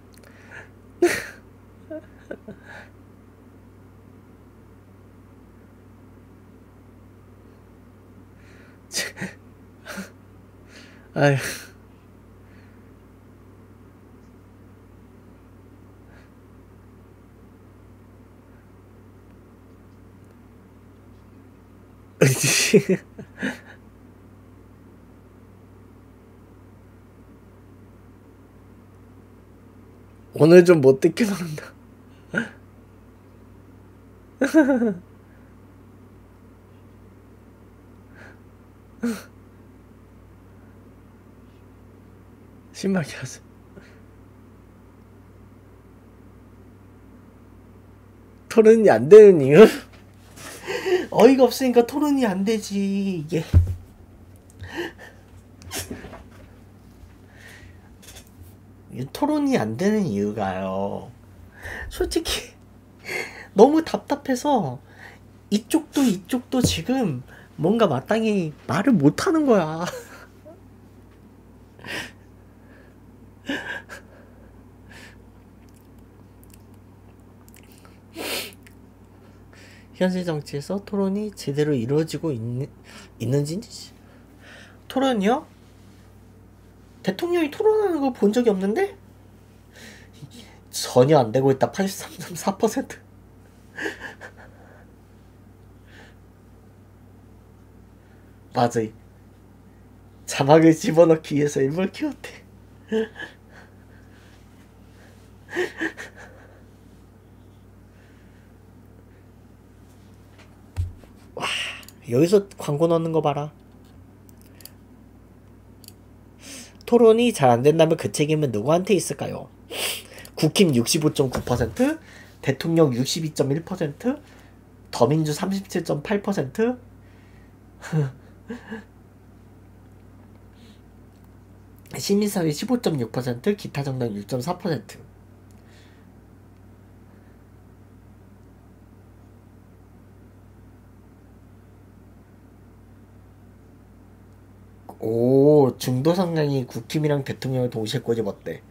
아휴. 오늘 좀 못 듣게 나온다. 심하게 하세. 토론이 안 되는 이유? 어이가 없으니까 토론이 안 되지 이게. 토론이 안 되는 이유가요. 솔직히 너무 답답해서 이쪽도 이쪽도 지금 뭔가 마땅히 말을 못 하는 거야. 현실 정치에서 토론이 제대로 이루어지고 있는, 있는지. 토론이요? 대통령이 토론하는 거 본 적이 없는데? 전혀 안 되고 있다. 팔십삼 점 사 퍼센트. 맞아. 자막을 집어넣기 위해서 일부러 키웠대. 와, 여기서 광고 넣는 거 봐라. 토론이 잘 안 된다면 그 책임은 누구한테 있을까요? 국힘 육십오 점 구 퍼센트, 대통령 육십이 점 일 퍼센트, 더민주 삼십칠 점 팔 퍼센트, 시민사회 십오 점 육 퍼센트, 기타 정당 육 점 사 퍼센트. 오, 중도 성향이 국힘이랑 대통령을 동시에 꼬집었대.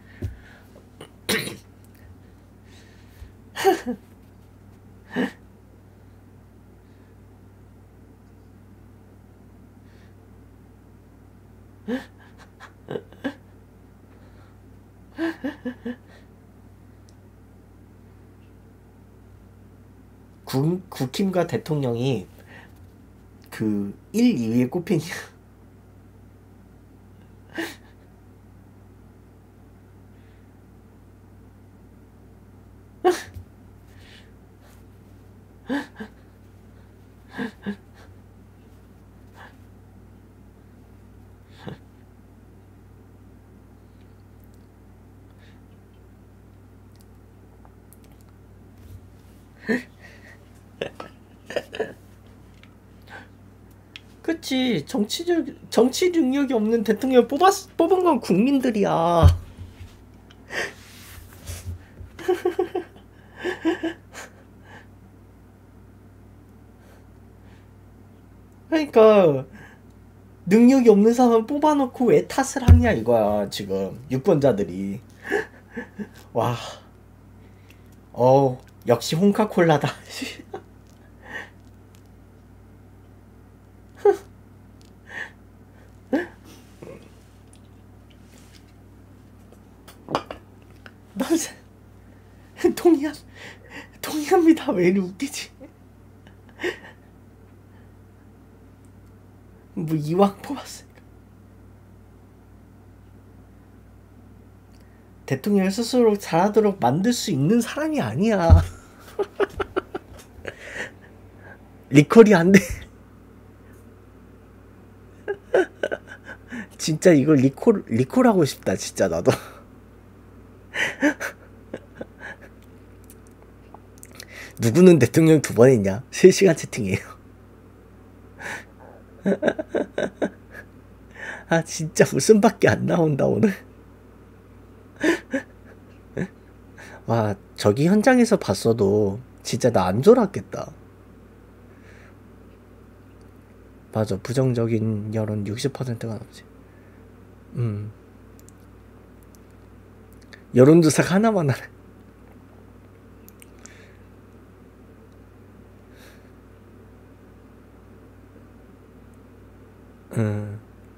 국, 국힘과 대통령이 그 일, 이 위에 꼽힌 그치. 정치적 정치 능력이 없는 대통령 뽑았 뽑은 건 국민들이야. 그러니까 능력이 없는 사람 뽑아놓고 왜 탓을 하냐 이거야 지금 유권자들이. 와, 어 역시 홍카콜라다. 동의합 동의합니다. 왜 이리 웃기지? 뭐 이왕 뽑았으니까. 대통령을 스스로 잘하도록 만들 수 있는 사람이 아니야. 리콜이 안 돼. 진짜 이거 리콜 리콜하고 싶다 진짜 나도. 누구는 대통령 두 번 했냐? 실시간 채팅이에요. 아 진짜 웃음밖에 안 나온다 오늘. 와 저기 현장에서 봤어도 진짜 나 안 졸았겠다. 맞아 부정적인 여론 육십 퍼센트가 넘지. 음 여론조사가 하나만 하네. 음.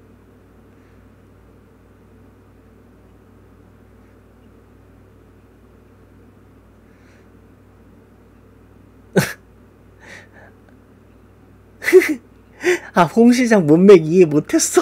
아, 홍 시장 문맥 이해 못했어.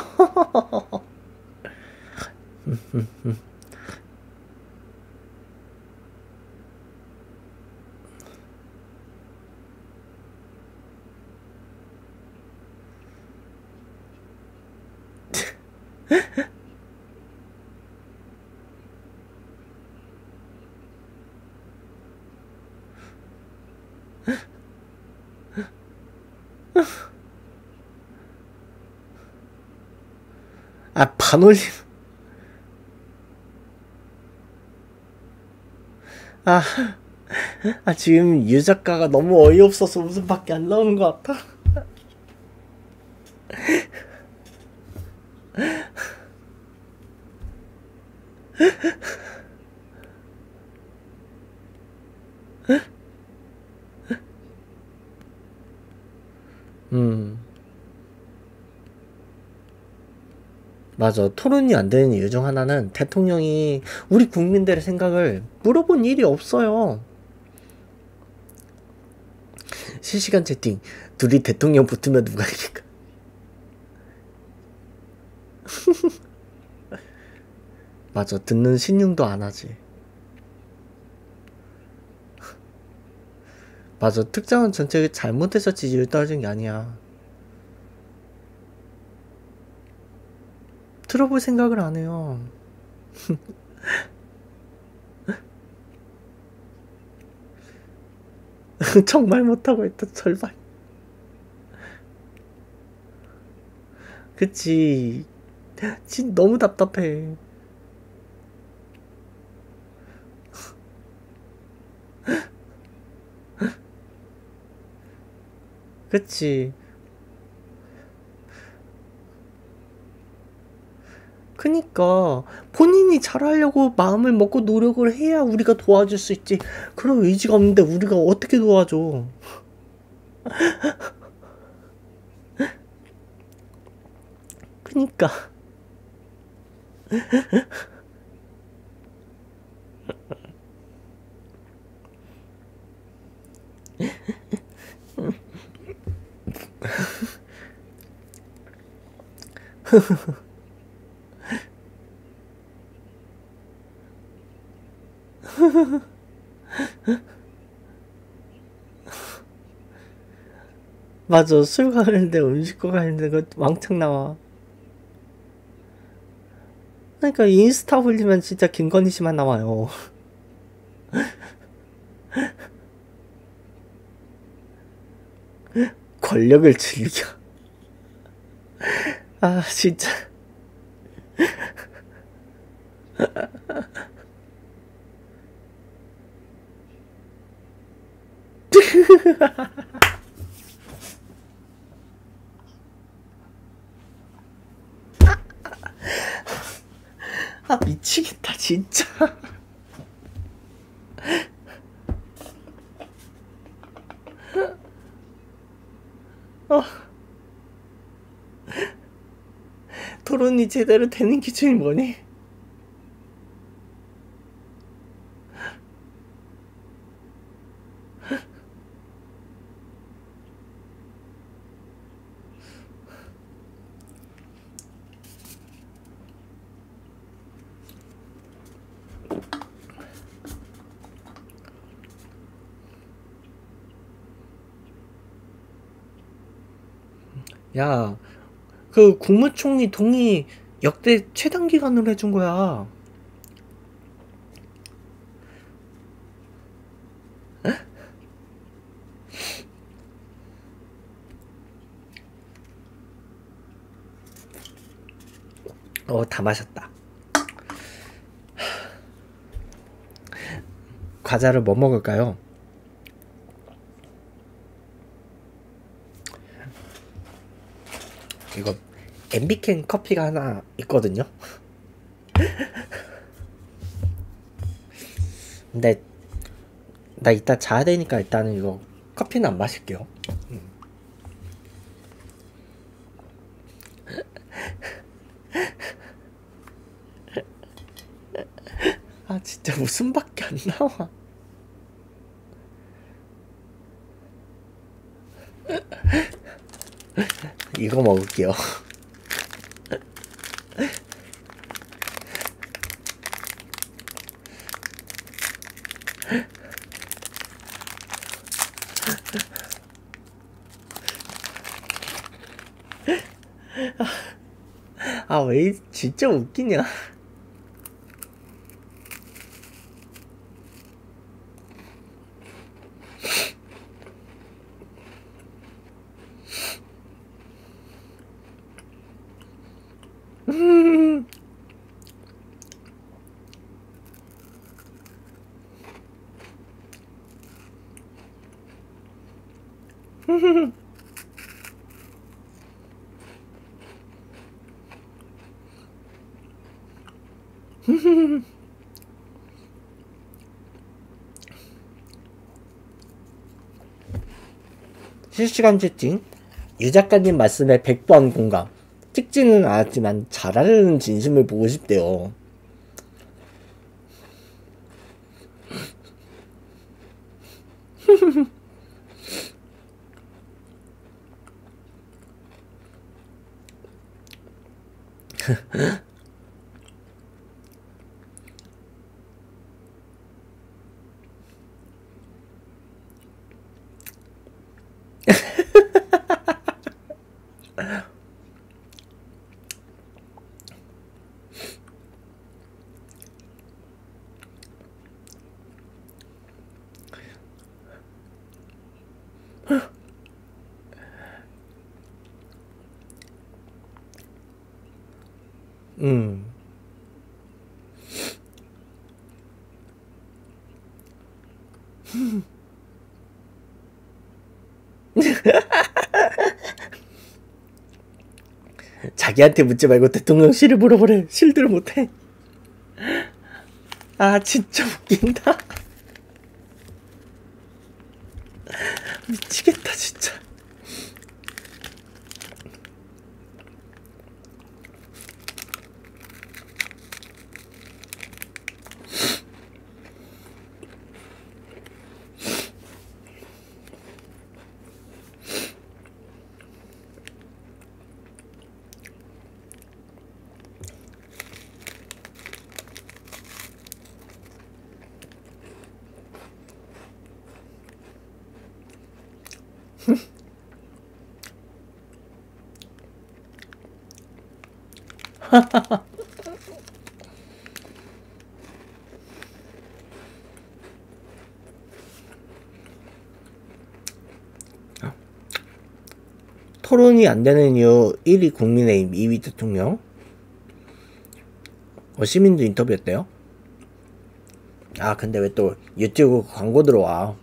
아, 반올림. 아, 아, 지금 유 작가가 너무 어이없어서 웃음밖에 안 나오는 것 같아. 음. 맞아. 토론이 안 되는 이유 중 하나는 대통령이 우리 국민들의 생각을 물어본 일이 없어요. 실시간 채팅. 둘이 대통령 붙으면 누가 이길까? 맞아. 듣는 신용도 안 하지. 맞아. 특정한 정책이 잘못해서 지지율 떨어진 게 아니야. 들어볼 생각을 안 해요. 정말 못하고 있다. 절반. 그치. 진 너무 답답해. 그치. 그니까 본인이 잘하려고 마음을 먹고 노력을 해야 우리가 도와줄 수 있지. 그런 의지가 없는데 우리가 어떻게 도와줘. 그니까 맞아. 술 가는데 음식과 가는데 그 왕창 나와. 그러니까 인스타 올리면 진짜 김건희 씨만 나와요. 권력을 즐겨. 아 진짜. 아 미치겠다 진짜. 어. 토론이 제대로 되는 기준이 뭐니? 야, 그 국무총리 동의 역대 최단 기간으로 해준 거야. 어, 다 마셨다. 과자를 뭐 먹을까요? 이거 엠비캔 커피가 하나 있거든요. 근데 나 이따 자야 되니까 일단은 이거 커피는 안 마실게요. 아 진짜 웃음밖에 안 나와. 이거 먹을게요. 아 왜 진짜 웃기냐. 실시간 채팅. 유 작가님 말씀에 백 번 공감. 찍지는 않았지만 잘하려는 진심을 보고 싶대요. 음. 자기한테 묻지 말고 대통령실을 물어보래. 실드를 못해. 아 진짜 웃긴다. 미치겠다 진짜. 토론이 안 되는 이유 일 위 국민의힘, 이 위 대통령. 어, 시민도 인터뷰했대요. 아 근데 왜 또 유튜브 광고 들어와.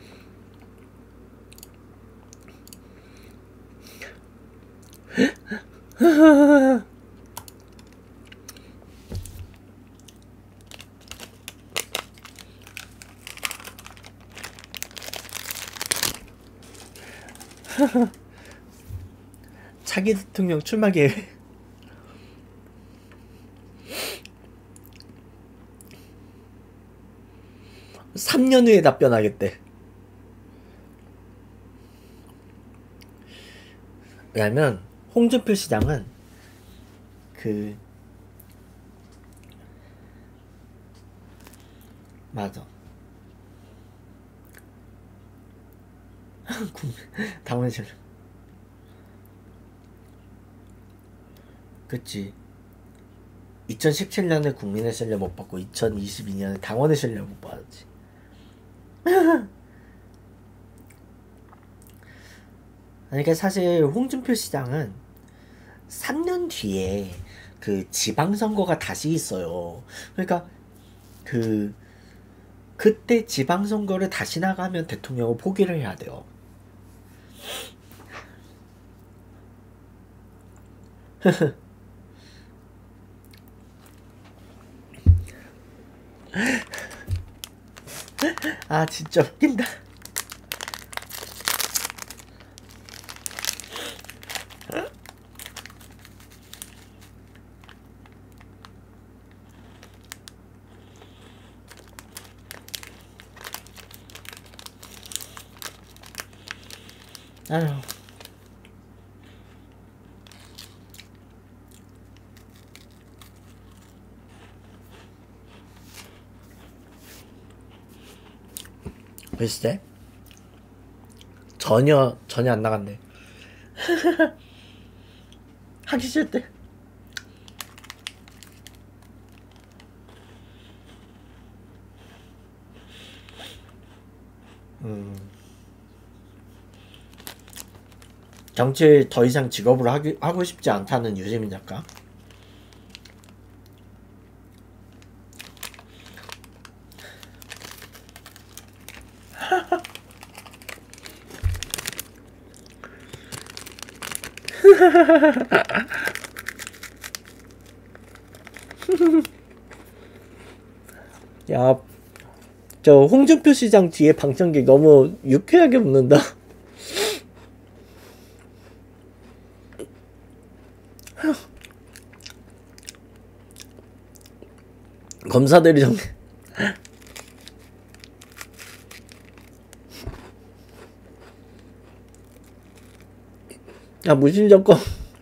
차기 대통령 출마 계획. 삼 년 후에 답변하겠대. 왜냐면 홍준표 시장은 그 맞아. 당원실 그치. 이천십칠 년에 국민의 신뢰 못 받고 이천이십이 년에 당원의 신뢰 못 받았지. 그러니까 사실 홍준표 시장은 삼 년 뒤에 그 지방선거가 다시 있어요. 그러니까 그 그때 지방선거를 다시 나가면 대통령을 포기를 해야 돼요. 아 진짜 웃긴다. 아휴. 글쎄 전혀 전혀 안 나간대. 하기 싫대. 음. 정치 더 이상 직업으로 하기, 하고 싶지 않다는 유시민 작가. 야, 저 홍준표 시장 뒤에 방청객 너무 유쾌하게 웃는다. 검사들이 좀 야, 무신정권.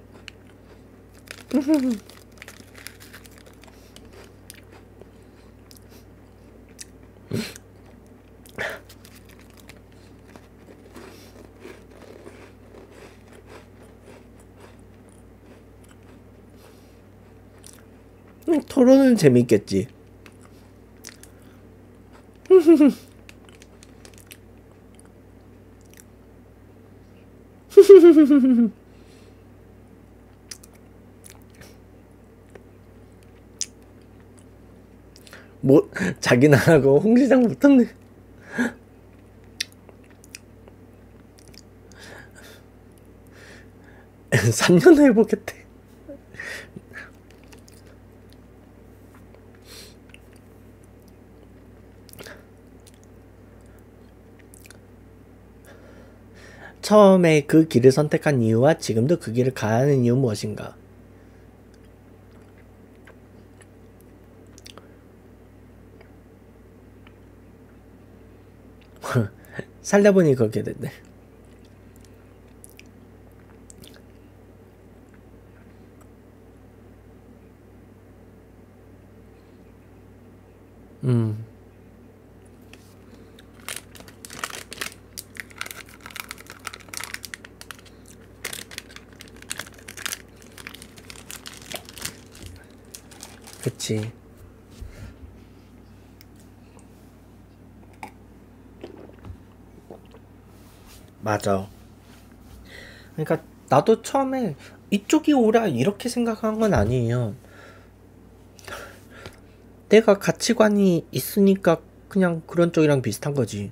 토론은 재밌겠지. 뭐 자기 나라고 홍 시장 못했네. 삼 년 후에 보겠대. 처음에 그 길을 선택한 이유와 지금도 그 길을 가야 하는 이유는 무엇인가? 살다 보니 그렇게 됐네. 음. 그치. 맞아. 그러니까 나도 처음에 이쪽이 옳아 이렇게 생각한 건 아니에요. 내가 가치관이 있으니까 그냥 그런 쪽이랑 비슷한 거지.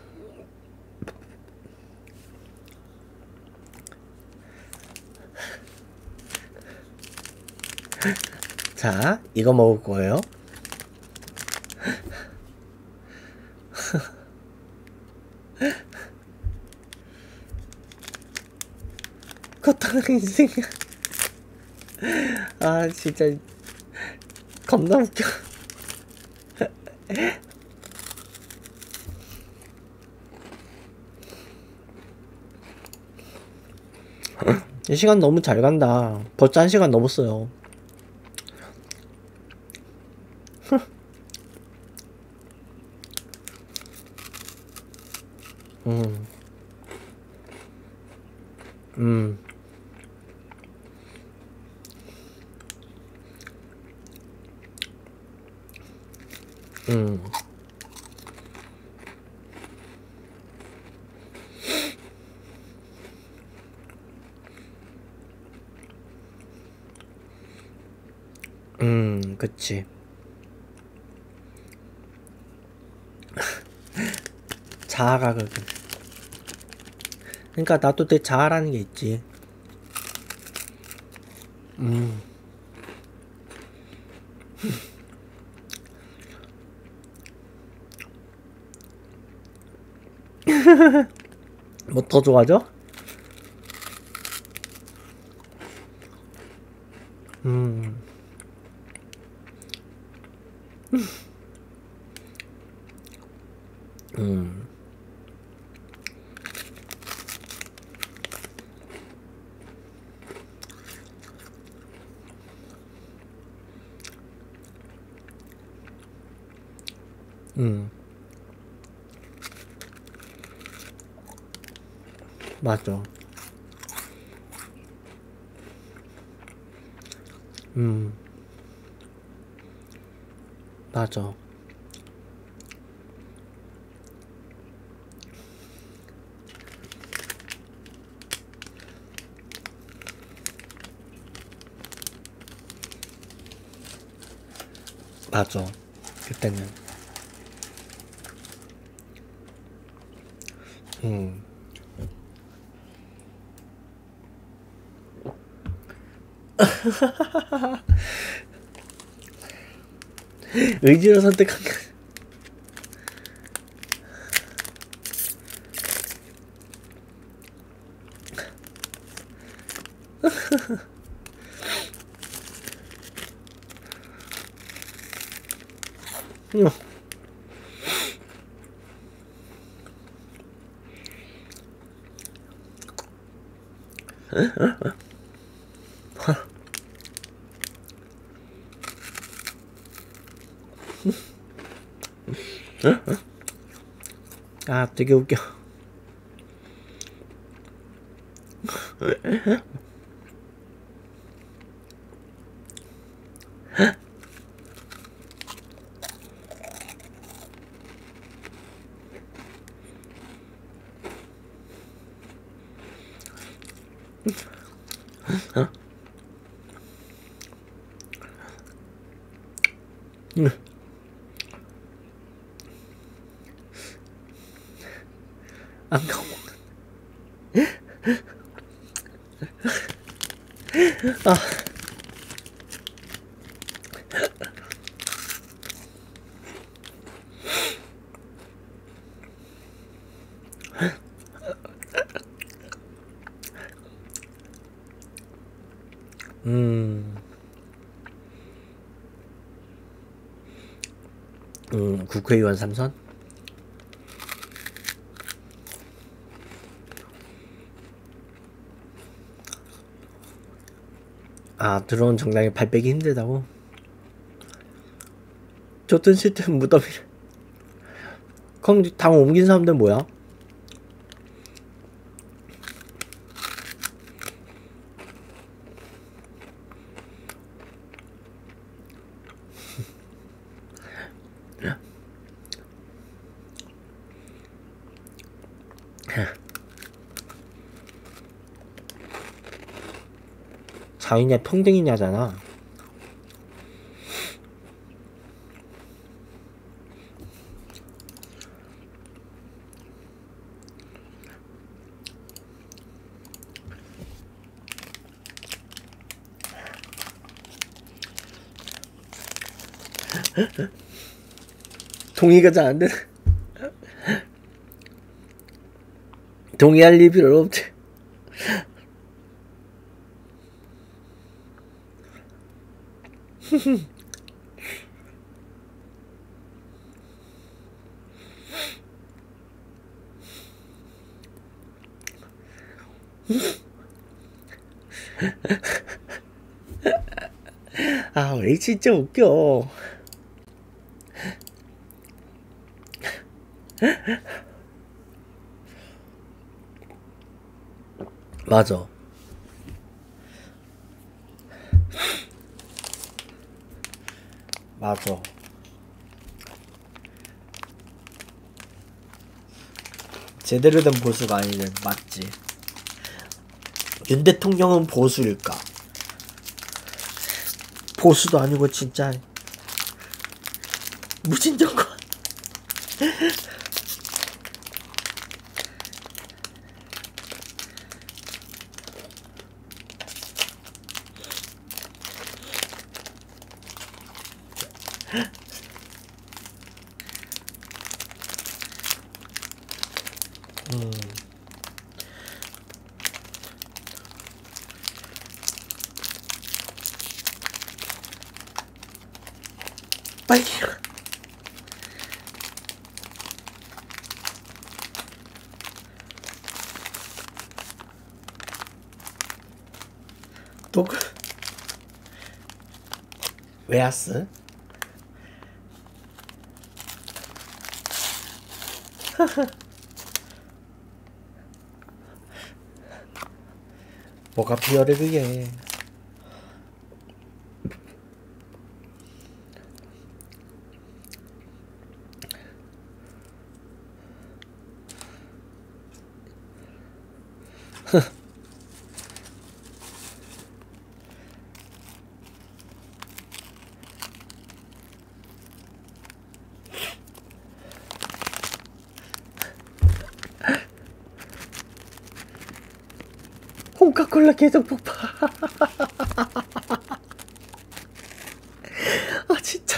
자, 이거 먹을 거예요. 그것도 인생이야. 아 진짜 겁나 웃겨. 이 시간 너무 잘 간다. 벌써 한 시간 넘었어요. 음. 음. 음. 음, 그치. 자아가 그 그러니까 나도 내 자아라는 게 있지. 음. 뭐 더 좋아져? 음. 음. 음. 맞아. 음. 맞아. 맞아. 그때는. 음. 의지로 선택한 게. 음. 아, 되게 웃겨. 안 가고. 아. 음. 음, 국회의원 삼선? 아, 들어온 정당에 발 빼기 힘들다고? 좋든 싫든 무덤이. 그럼 당 옮긴 사람들 뭐야? 자유냐 평등이냐잖아. 동의가 잘 안 되네. 동의할 일 필요 없지. 아, 왜 진짜 웃겨. 맞아. 맞아. 제대로 된 보수가 아니네. 맞지. 윤 대통령은 보수일까? 보수도 아니고 진짜 무진정권. 음. 빨리. 도구. 웨하스? 뭐가 비열해 그게. 홍카콜라 계속 폭파. 아 진짜.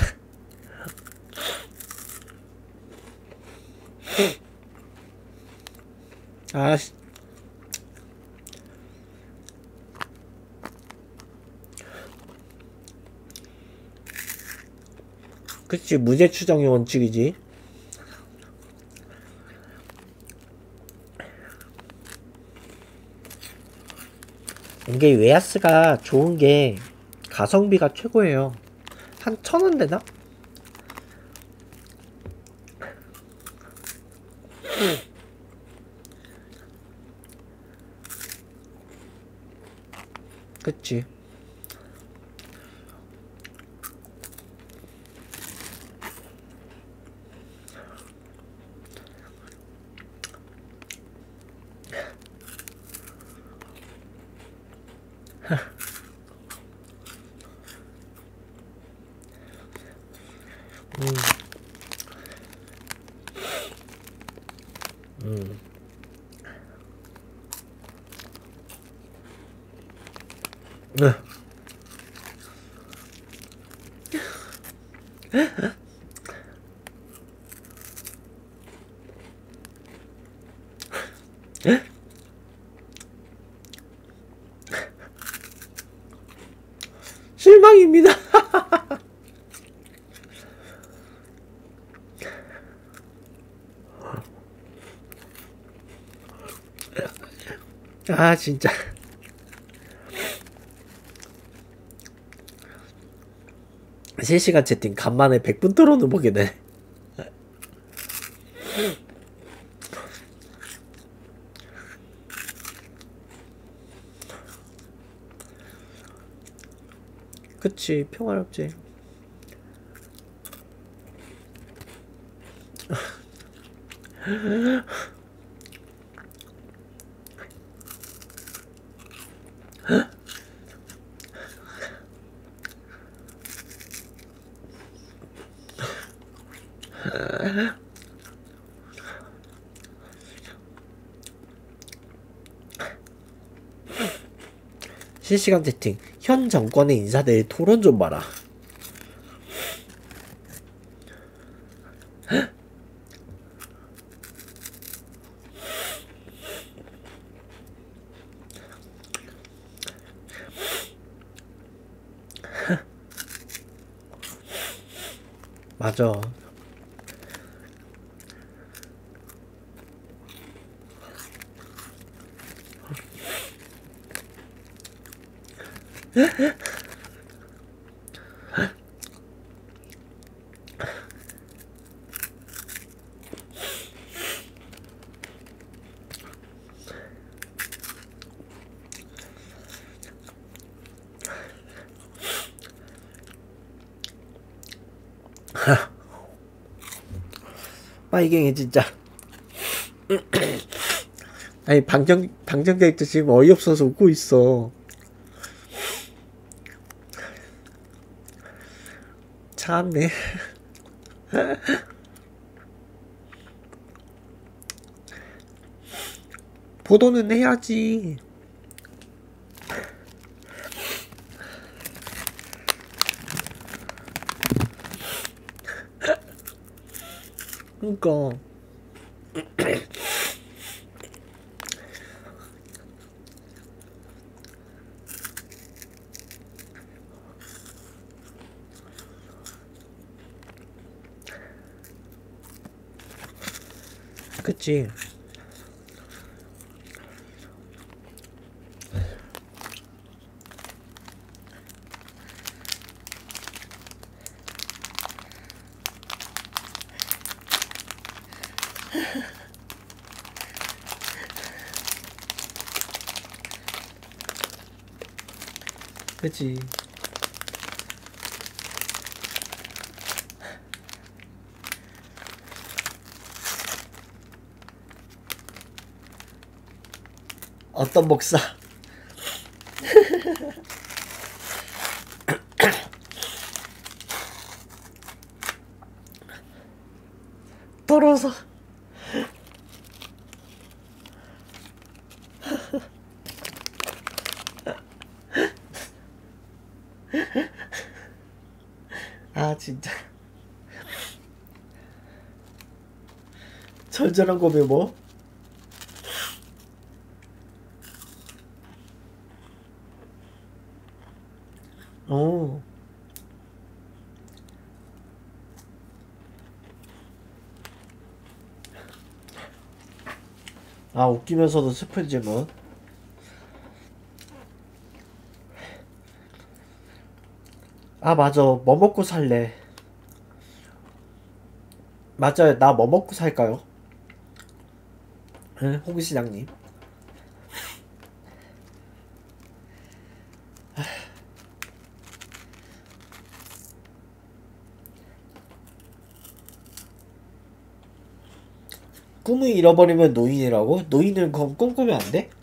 아 씨. 그치, 무죄 추정이 원칙이지. 이게 웨하스가 좋은 게 가성비가 최고예요. 한 천 원 되나? 그치. 음. 음. 네. 실망입니다. 아 진짜. 실시간 채팅 간만에 백 분 토론을 보게 돼. 그치, 평화롭지. 실시간 채팅. 현 정권의 인사들 토론 좀 봐라. 맞아. 빨갱이 진짜. 아니 방정 방정대도 지금 어이없어서 웃고 있어. 참네. 보도는 해야지. 그러니까 그치. 그치. 어떤 목사? 떨어서. 아 진짜. 절절한 고백 뭐? 어. 아 웃기면서도 슬픈 질문. 아 맞아. 뭐 먹고 살래? 맞아요. 나 뭐 먹고 살까요? 응? 홍 시장님. 꿈을 잃어버리면 노인이라고? 노인은 그럼 꿈꾸면 안 돼?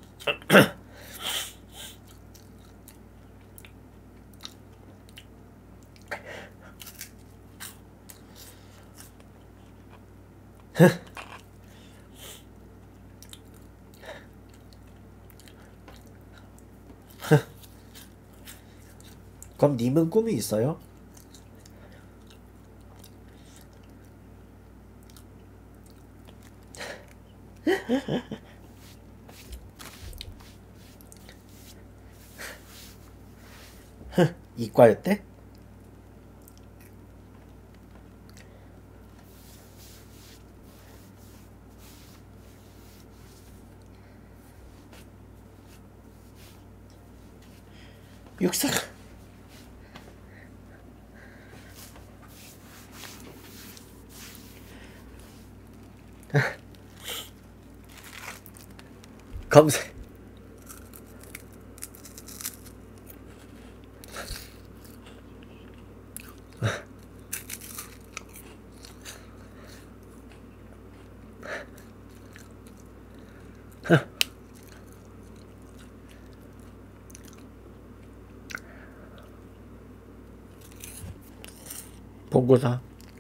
그럼 님은 꿈이 있어요? 이과였대? 육사. 검색. 본고사.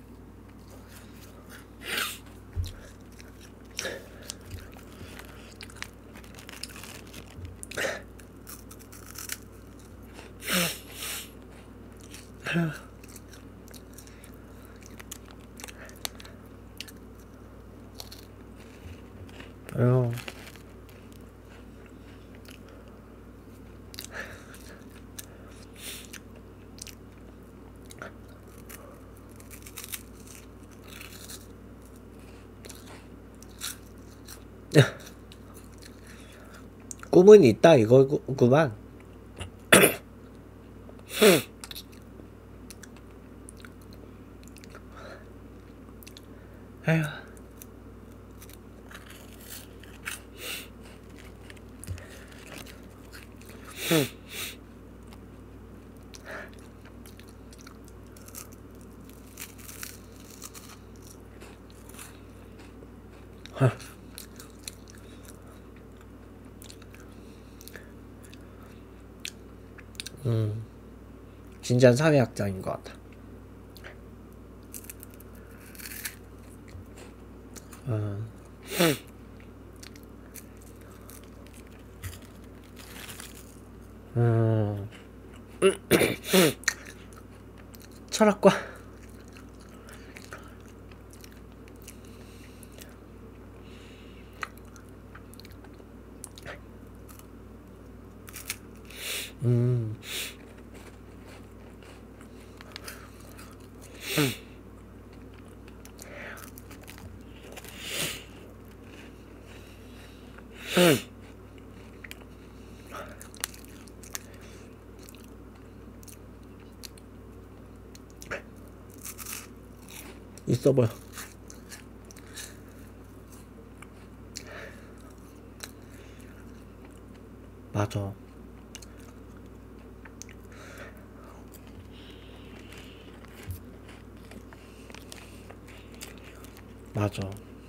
아유. 꿈은 있다 이거구만. 아휴. 음, 진지한 사회학자인 것 같아. 음. 음. 철학과. 음. 있어 보여. 맞아. 맞아.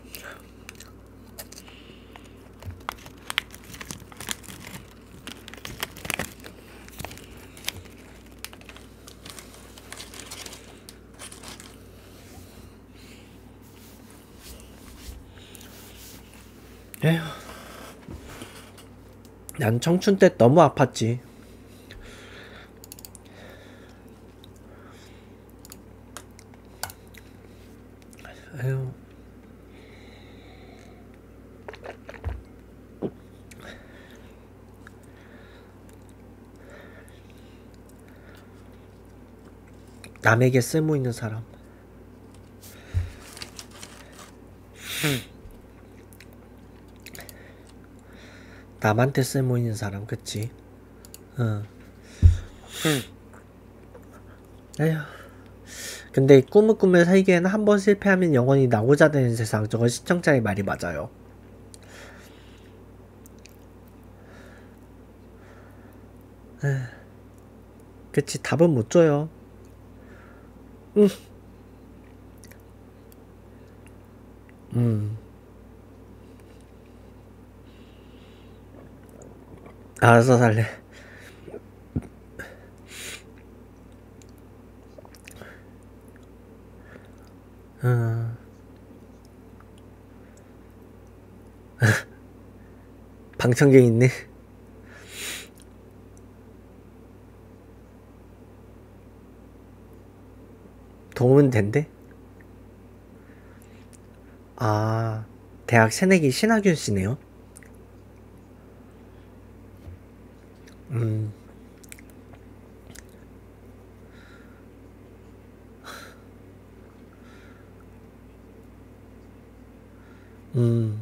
에휴. 난 청춘 때 너무 아팠지. 에휴. 남에게 쓸모 있는 사람. 남한테 쓸모 있는 사람, 그치? 응. 에휴. 근데 꿈을 꾸며 살기에는 한 번 실패하면 영원히 나오자 되는 세상. 저건 시청자의 말이 맞아요. 에휴. 그치, 답은 못 줘요. 응. 음. 알아서 살래. 음. 방청객 있네. 도움은 된대? 아, 대학 새내기 신하균 씨네요. 음. 음.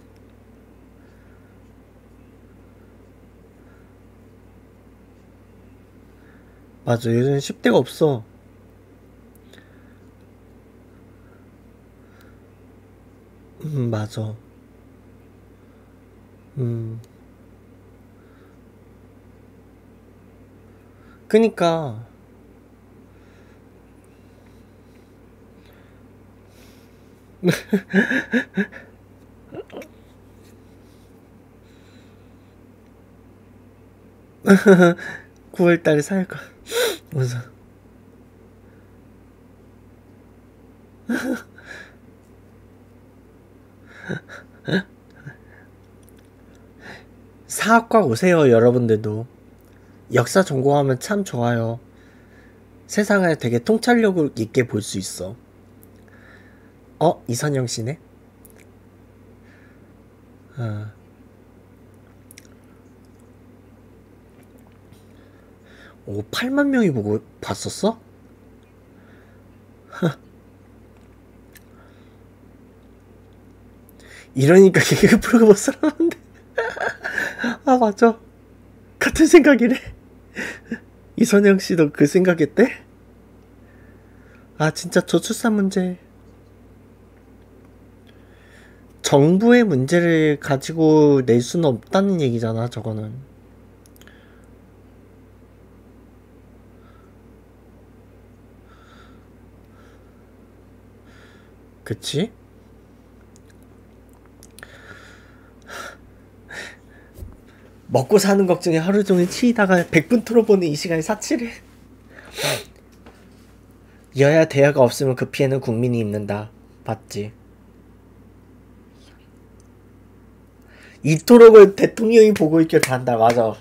맞아, 요즘 십 대가 없어. 음, 맞아. 음. 그니까. 구월달에 살까. 무슨. 사학과 오세요, 여러분들도. 역사 전공하면 참 좋아요. 세상을 되게 통찰력 있게 볼 수 있어. 어? 이선영 씨네? 어. 오, 팔만 명이 보고 봤었어? 이러니까 개그 프로가 못 살아난데. 아, 맞아. 같은 생각이래. 이선영 씨도 그 생각했대? 아, 진짜 저출산 문제. 정부의 문제를 가지고 낼 수는 없다는 얘기잖아, 저거는. 그치? 먹고 사는 걱정에 하루 종일 치이다가 백 분 토론 보는 이 시간에 사치를. 여야 대야가 없으면 그 피해는 국민이 입는다. 봤지? 이 토록을 대통령이 보고 있길 바란다. 맞아.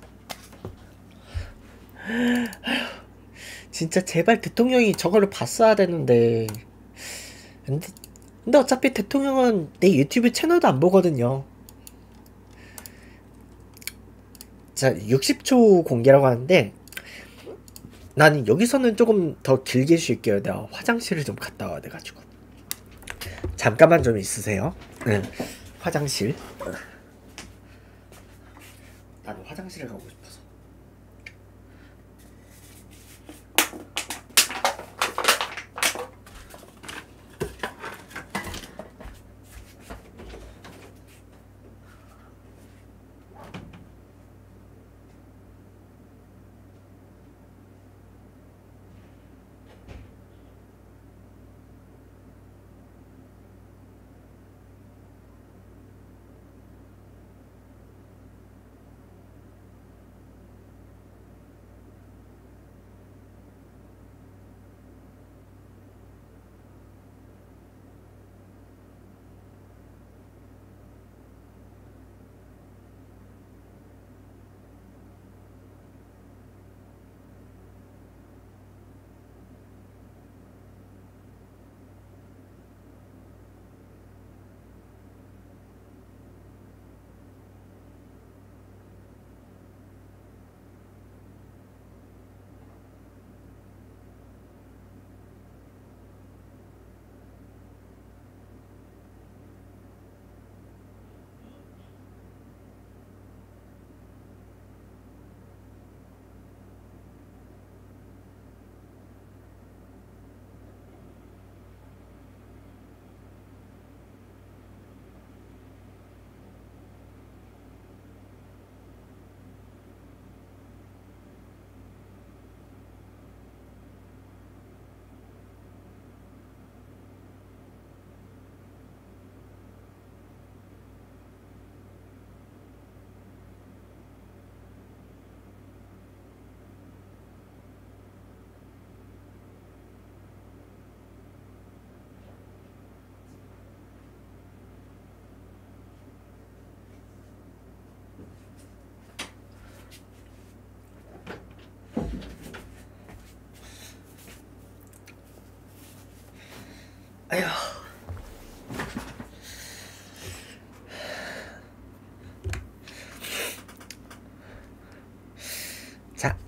진짜 제발 대통령이 저거를 봤어야 되는데. 근데, 근데 어차피 대통령은 내 유튜브 채널도 안 보거든요. 자, 육십 초 공개라고 하는데 나는 여기서는 조금 더 길게 쉴게요. 내가 화장실을 좀 갔다 와야 돼가지고. 잠깐만 좀 있으세요. 네. 화장실. 나는 화장실을 가고 싶어서. 아휴. 자,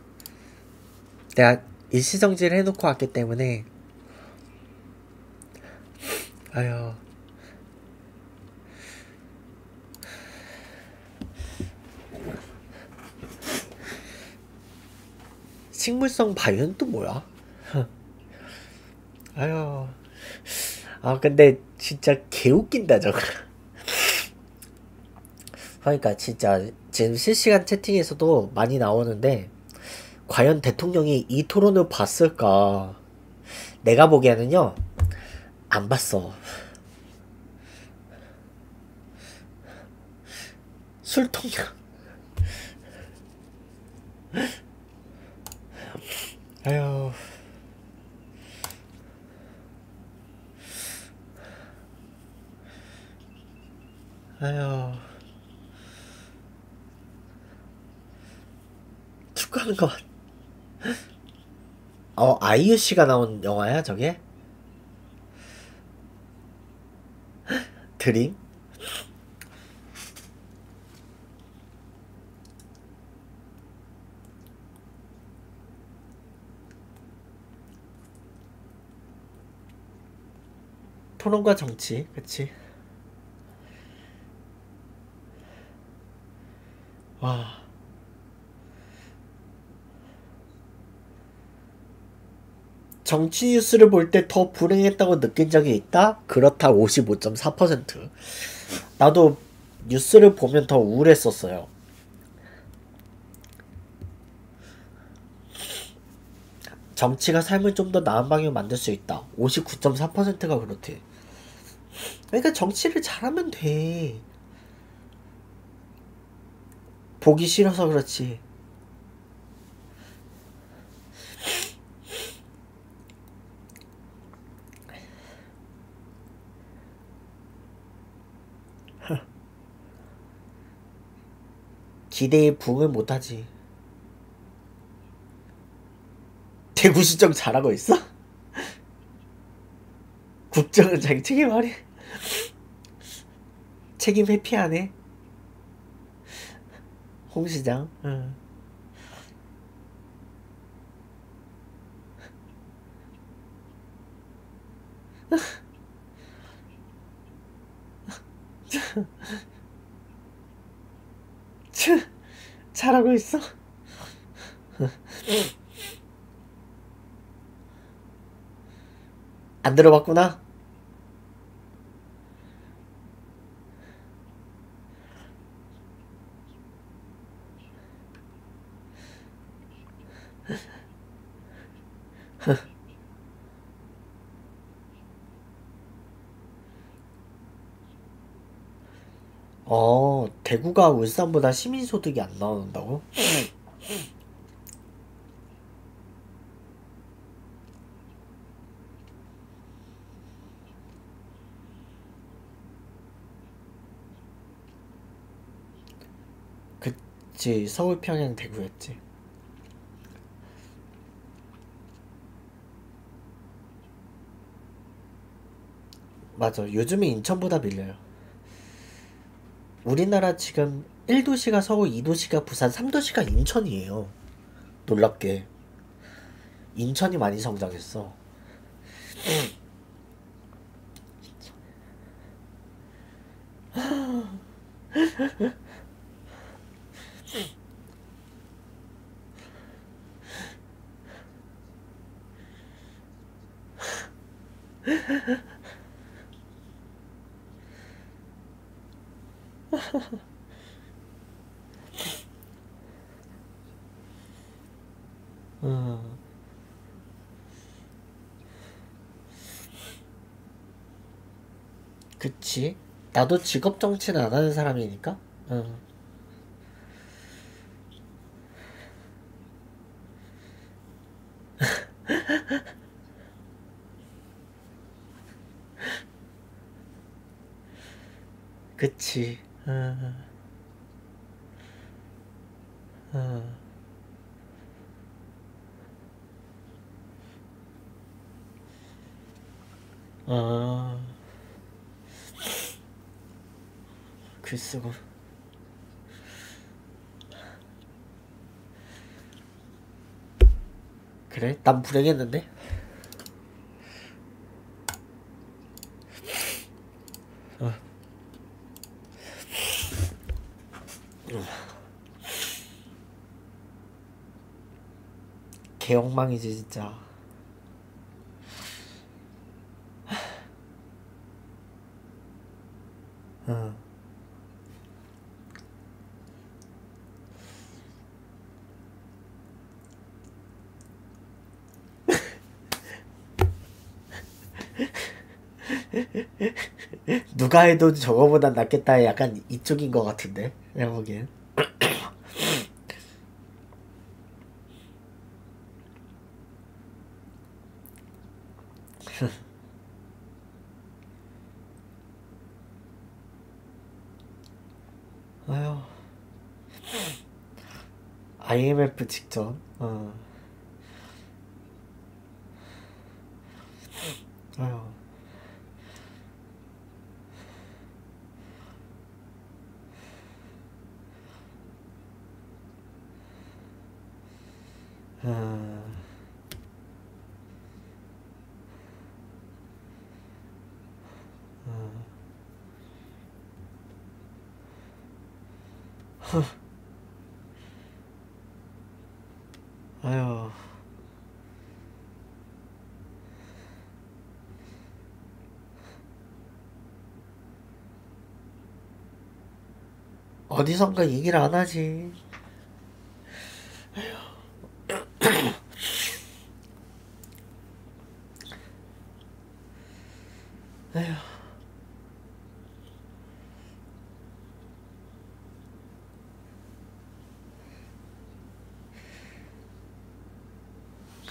내가 일시정지를 해놓고 왔기 때문에 아휴. 식물성 바이오는 또 뭐야? 아휴. 아 근데 진짜 개웃긴다 저거. 그러니까 진짜 지금 실시간 채팅에서도 많이 나오는데 과연 대통령이 이 토론을 봤을까? 내가 보기에는요 안 봤어. 술통령. 아유. 아유. 축구하는 것 같... 어, 아이유 씨가 나온 영화야, 저게? 드림? 토론과 정치, 그치? 와. 정치 뉴스를 볼 때 더 불행했다고 느낀 적이 있다? 그렇다 오십오 점 사 퍼센트. 나도 뉴스를 보면 더 우울했었어요. 정치가 삶을 좀 더 나은 방향으로 만들 수 있다. 오십구 점 사 퍼센트가 그렇대. 그러니까 정치를 잘하면 돼. 보기 싫어서 그렇지. 기대에 부응을 못하지. 대구시정 잘하고 있어? 국정은 자기 책임 아래. 책임 회피하네. 홍 시장. 응. 잘하고 있어. 안 들어봤구나. 어, 대구가 울산보다 시민소득이 안 나온다고? 그치, 서울 평양 대구였지. 맞아, 요즘에 인천보다 밀려요. 우리나라 지금 일 도시가 서울, 이 도시가 부산, 삼 도시가 인천이에요. 놀랍게. 인천이 많이 성장했어. 음, 그치. 나도 직업 정치는 안 하는 사람이니까. 응, 그치. 응, 응, 어, 글쓰고. 그래? 난 불행했는데? 개엉망이지, 진짜. 응. 누가 해도 저거보단 낫겠다. 약간 이쪽인 것 같은데. 내가 보기엔. 아유, 아이엠에프 직전. 어, 아유, 어, 아유. 어디선가 얘기를 안 하지.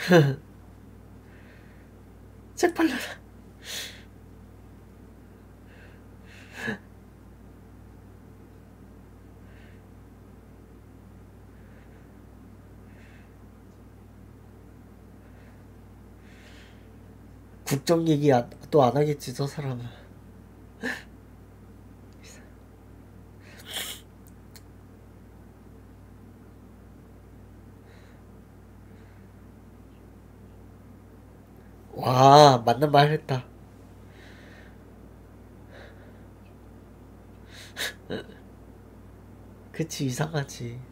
책 팔려라. 국정 얘기 또 안 하겠지 저 사람은. 와, 맞는 말 했다. 그치, 이상하지.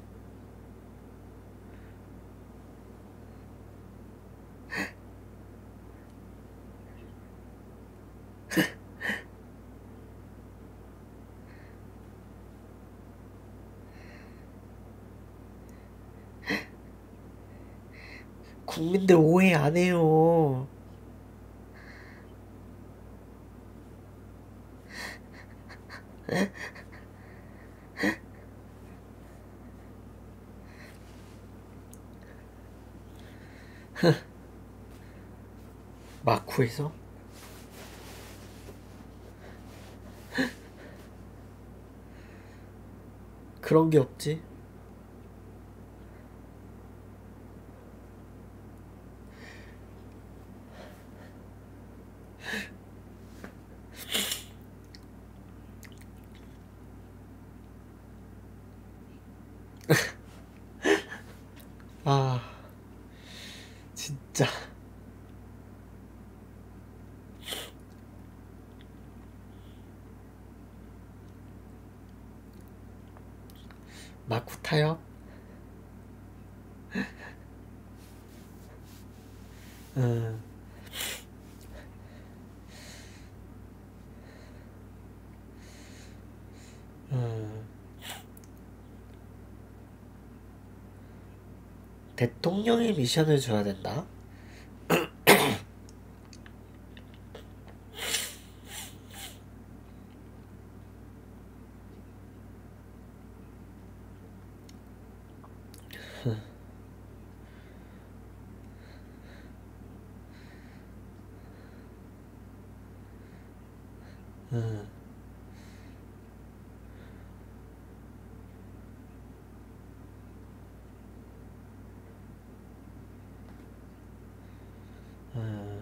국민들 오해 안 해요. 마쿠에서? 그런 게 없지. 아, 진짜. 마쿠 타요? 응. 응. 대통령이 미션을 줘야 된다? 응. 응.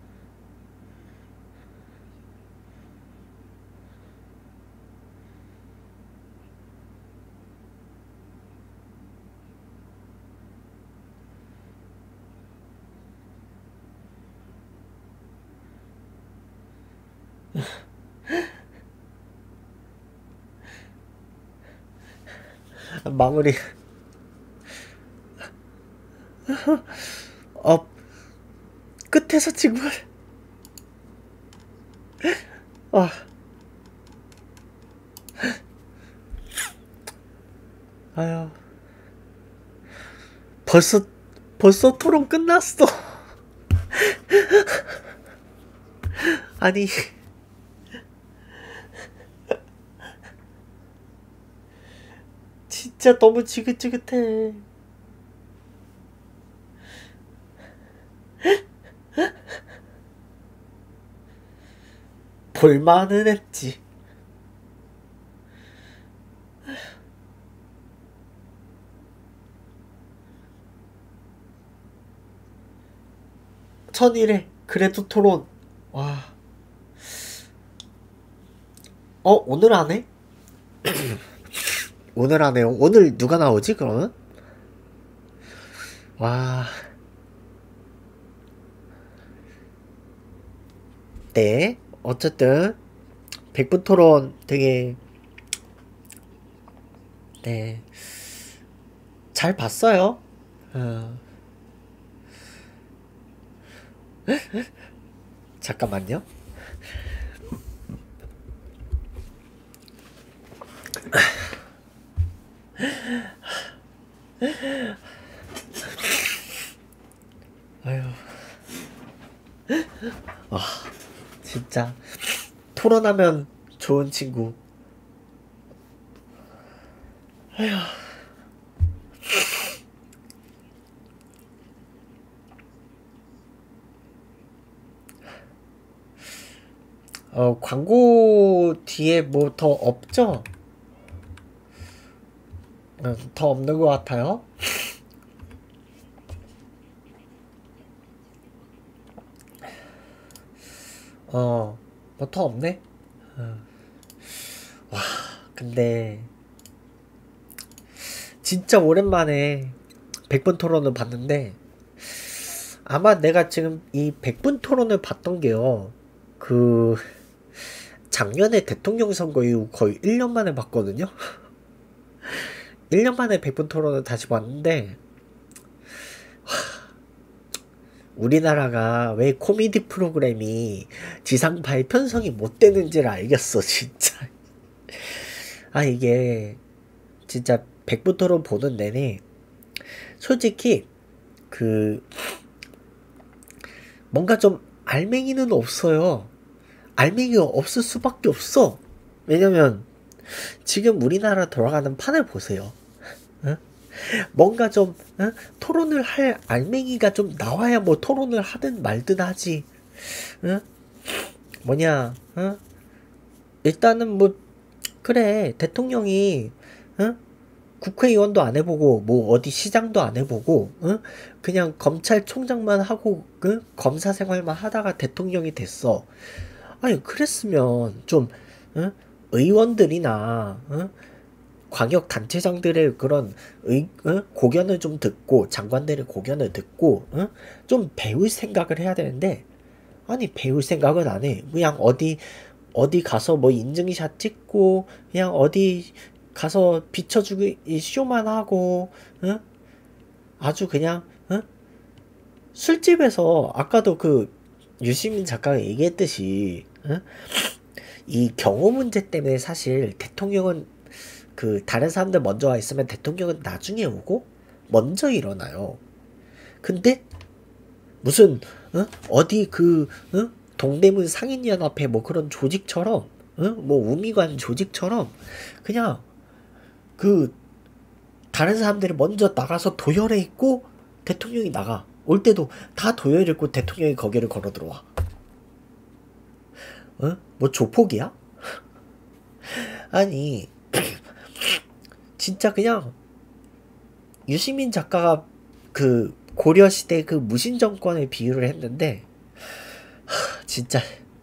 마무리. 어, 끝에서 정말. 아, 아유. 벌써, 벌써 토론 끝났어. 아니. 진짜 너무 지긋지긋해. 볼만은 했지. 천일에 그래도 토론. 와. 어, 오늘 안 해? 오늘 안 해요. 오늘 누가 나오지, 그러면? 와. 네. 어쨌든, 백분 토론 되게, 네. 잘 봤어요. 어. 잠깐만요. 아유. 아, 진짜. 토론하면 좋은 친구. 아휴. 어, 광고 뒤에 뭐 더 없죠? 어, 더 없는 것 같아요. 어, 뭐 더 없네? 어. 와, 근데 진짜 오랜만에 백분 토론을 봤는데 아마 내가 지금 이 백분 토론을 봤던 게요. 그 작년에 대통령 선거 이후 거의 일 년 만에 봤거든요. 일 년 만에 백분 토론을 다시 봤는데 우리나라가 왜 코미디 프로그램이 지상파에 편성이 못 되는지를 알겠어, 진짜. 아, 이게 진짜 백분 토론 보는 내내 솔직히 그 뭔가 좀 알맹이는 없어요. 알맹이가 없을 수밖에 없어. 왜냐면 지금 우리나라 돌아가는 판을 보세요. 어? 뭔가 좀 어? 토론을 할 알맹이가 좀 나와야 뭐 토론을 하든 말든 하지. 어? 뭐냐? 어? 일단은 뭐 그래 대통령이 어? 국회의원도 안 해보고 뭐 어디 시장도 안 해보고 어? 그냥 검찰총장만 하고 그 검사 생활만 하다가 대통령이 됐어. 아니 그랬으면 좀 어? 의원들이나 어? 광역 단체장들의 그런 의, 어? 고견을 좀 듣고 장관들의 고견을 듣고 어? 좀 배울 생각을 해야 되는데 아니 배울 생각은 안 해. 그냥 어디 어디 가서 뭐 인증샷 찍고 그냥 어디 가서 비춰주기 쇼만 하고 어? 아주 그냥 어? 술집에서 아까도 그 유시민 작가가 얘기했듯이 어? 이 경호 문제 때문에 사실 대통령은 그 다른 사람들 먼저 와 있으면 대통령은 나중에 오고 먼저 일어나요. 근데 무슨 어? 어디 그 어? 동대문 상인연합회 뭐 그런 조직처럼 어? 뭐 우미관 조직처럼 그냥 그 다른 사람들이 먼저 나가서 도열해 있고 대통령이 나가 올 때도 다 도열해 있고 대통령이 거기를 걸어 들어와. 어? 뭐 조폭이야? 아니 진짜 그냥 유시민 작가가 그 고려시대 그 무신정권에 비유를 했는데 하, 진짜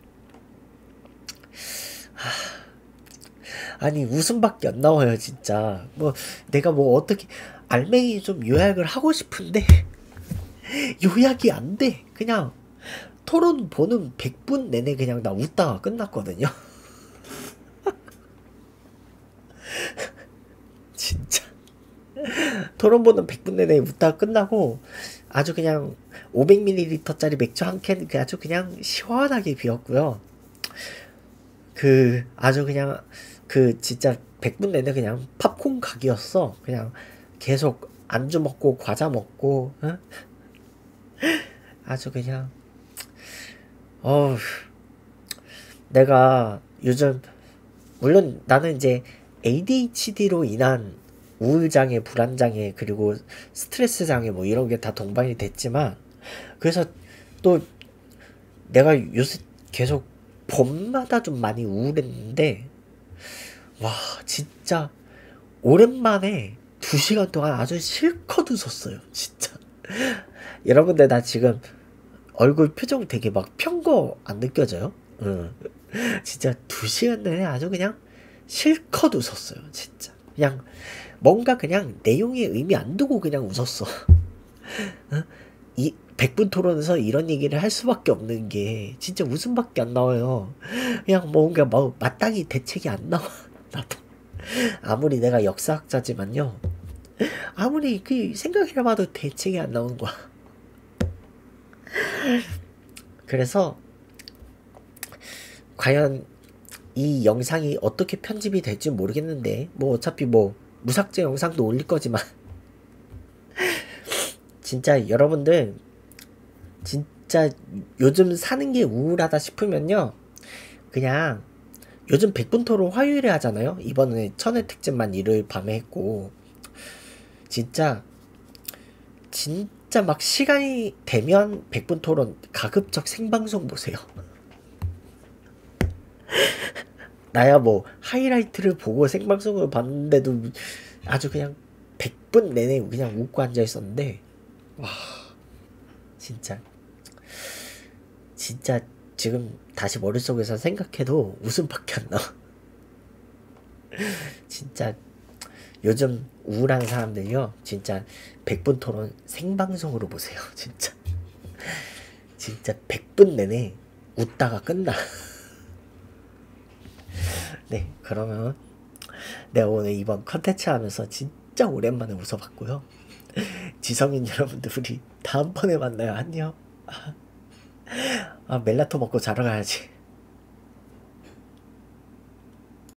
하, 아니 웃음밖에 안 나와요 진짜. 뭐 내가 뭐 어떻게 알맹이 좀 요약을 하고 싶은데 요약이 안 돼. 그냥 토론 보는 백 분 내내 그냥 나 웃다가 끝났거든요. 진짜 토론 보는 백 분 내내 웃다가 끝나고 아주 그냥 오백 밀리리터짜리 맥주 한 캔 아주 그냥 시원하게 비웠고요. 그 아주 그냥 그 진짜 백 분 내내 그냥 팝콘 각이었어. 그냥 계속 안주 먹고 과자 먹고 어? 아주 그냥 어우 내가 요즘 물론 나는 이제 에이디에이치디로 인한 우울장애, 불안장애, 그리고 스트레스 장애 뭐 이런 게 다 동반이 됐지만 그래서 또 내가 요새 계속 봄마다 좀 많이 우울했는데 와 진짜 오랜만에 두 시간 동안 아주 실컷 웃었어요 진짜. 여러분들 나 지금 얼굴 표정 되게 막 편 거 안 느껴져요? 응. 진짜 두 시간 내내 아주 그냥 실컷 웃었어요 진짜. 그냥 뭔가 그냥 내용에 의미 안 두고 그냥 웃었어. 어? 이 백분 토론에서 이런 얘기를 할 수밖에 없는 게 진짜 웃음밖에 안 나와요. 그냥 뭔가 뭐 마땅히 대책이 안 나와. 나도 아무리 내가 역사학자지만요 아무리 그 생각해봐도 대책이 안 나오는 거야. 그래서 과연 이 영상이 어떻게 편집이 될지 모르겠는데 뭐 어차피 뭐 무삭제 영상도 올릴 거지만 진짜 여러분들 진짜 요즘 사는 게 우울하다 싶으면요 그냥 요즘 백분 토론 화요일에 하잖아요. 이번에 천회 특집만 일요일 밤에 했고 진짜 진짜 막 시간이 되면 백분 토론 가급적 생방송 보세요. 나야 뭐 하이라이트를 보고 생방송을 봤는데도 아주 그냥 백 분 내내 그냥 웃고 앉아 있었는데, 와 진짜 진짜 지금 다시 머릿속에서 생각해도 웃음밖에 안 나와. 진짜 요즘 우울한 사람들이요, 진짜 백 분 토론 생방송으로 보세요. 진짜 진짜 백 분 내내 웃다가 끝나. 네, 그러면 내가 오늘 이번 컨텐츠 하면서 진짜 오랜만에 웃어봤고요. 지성인 여러분들, 우리 다음번에 만나요. 안녕. 아, 멜라토 먹고 자러 가야지.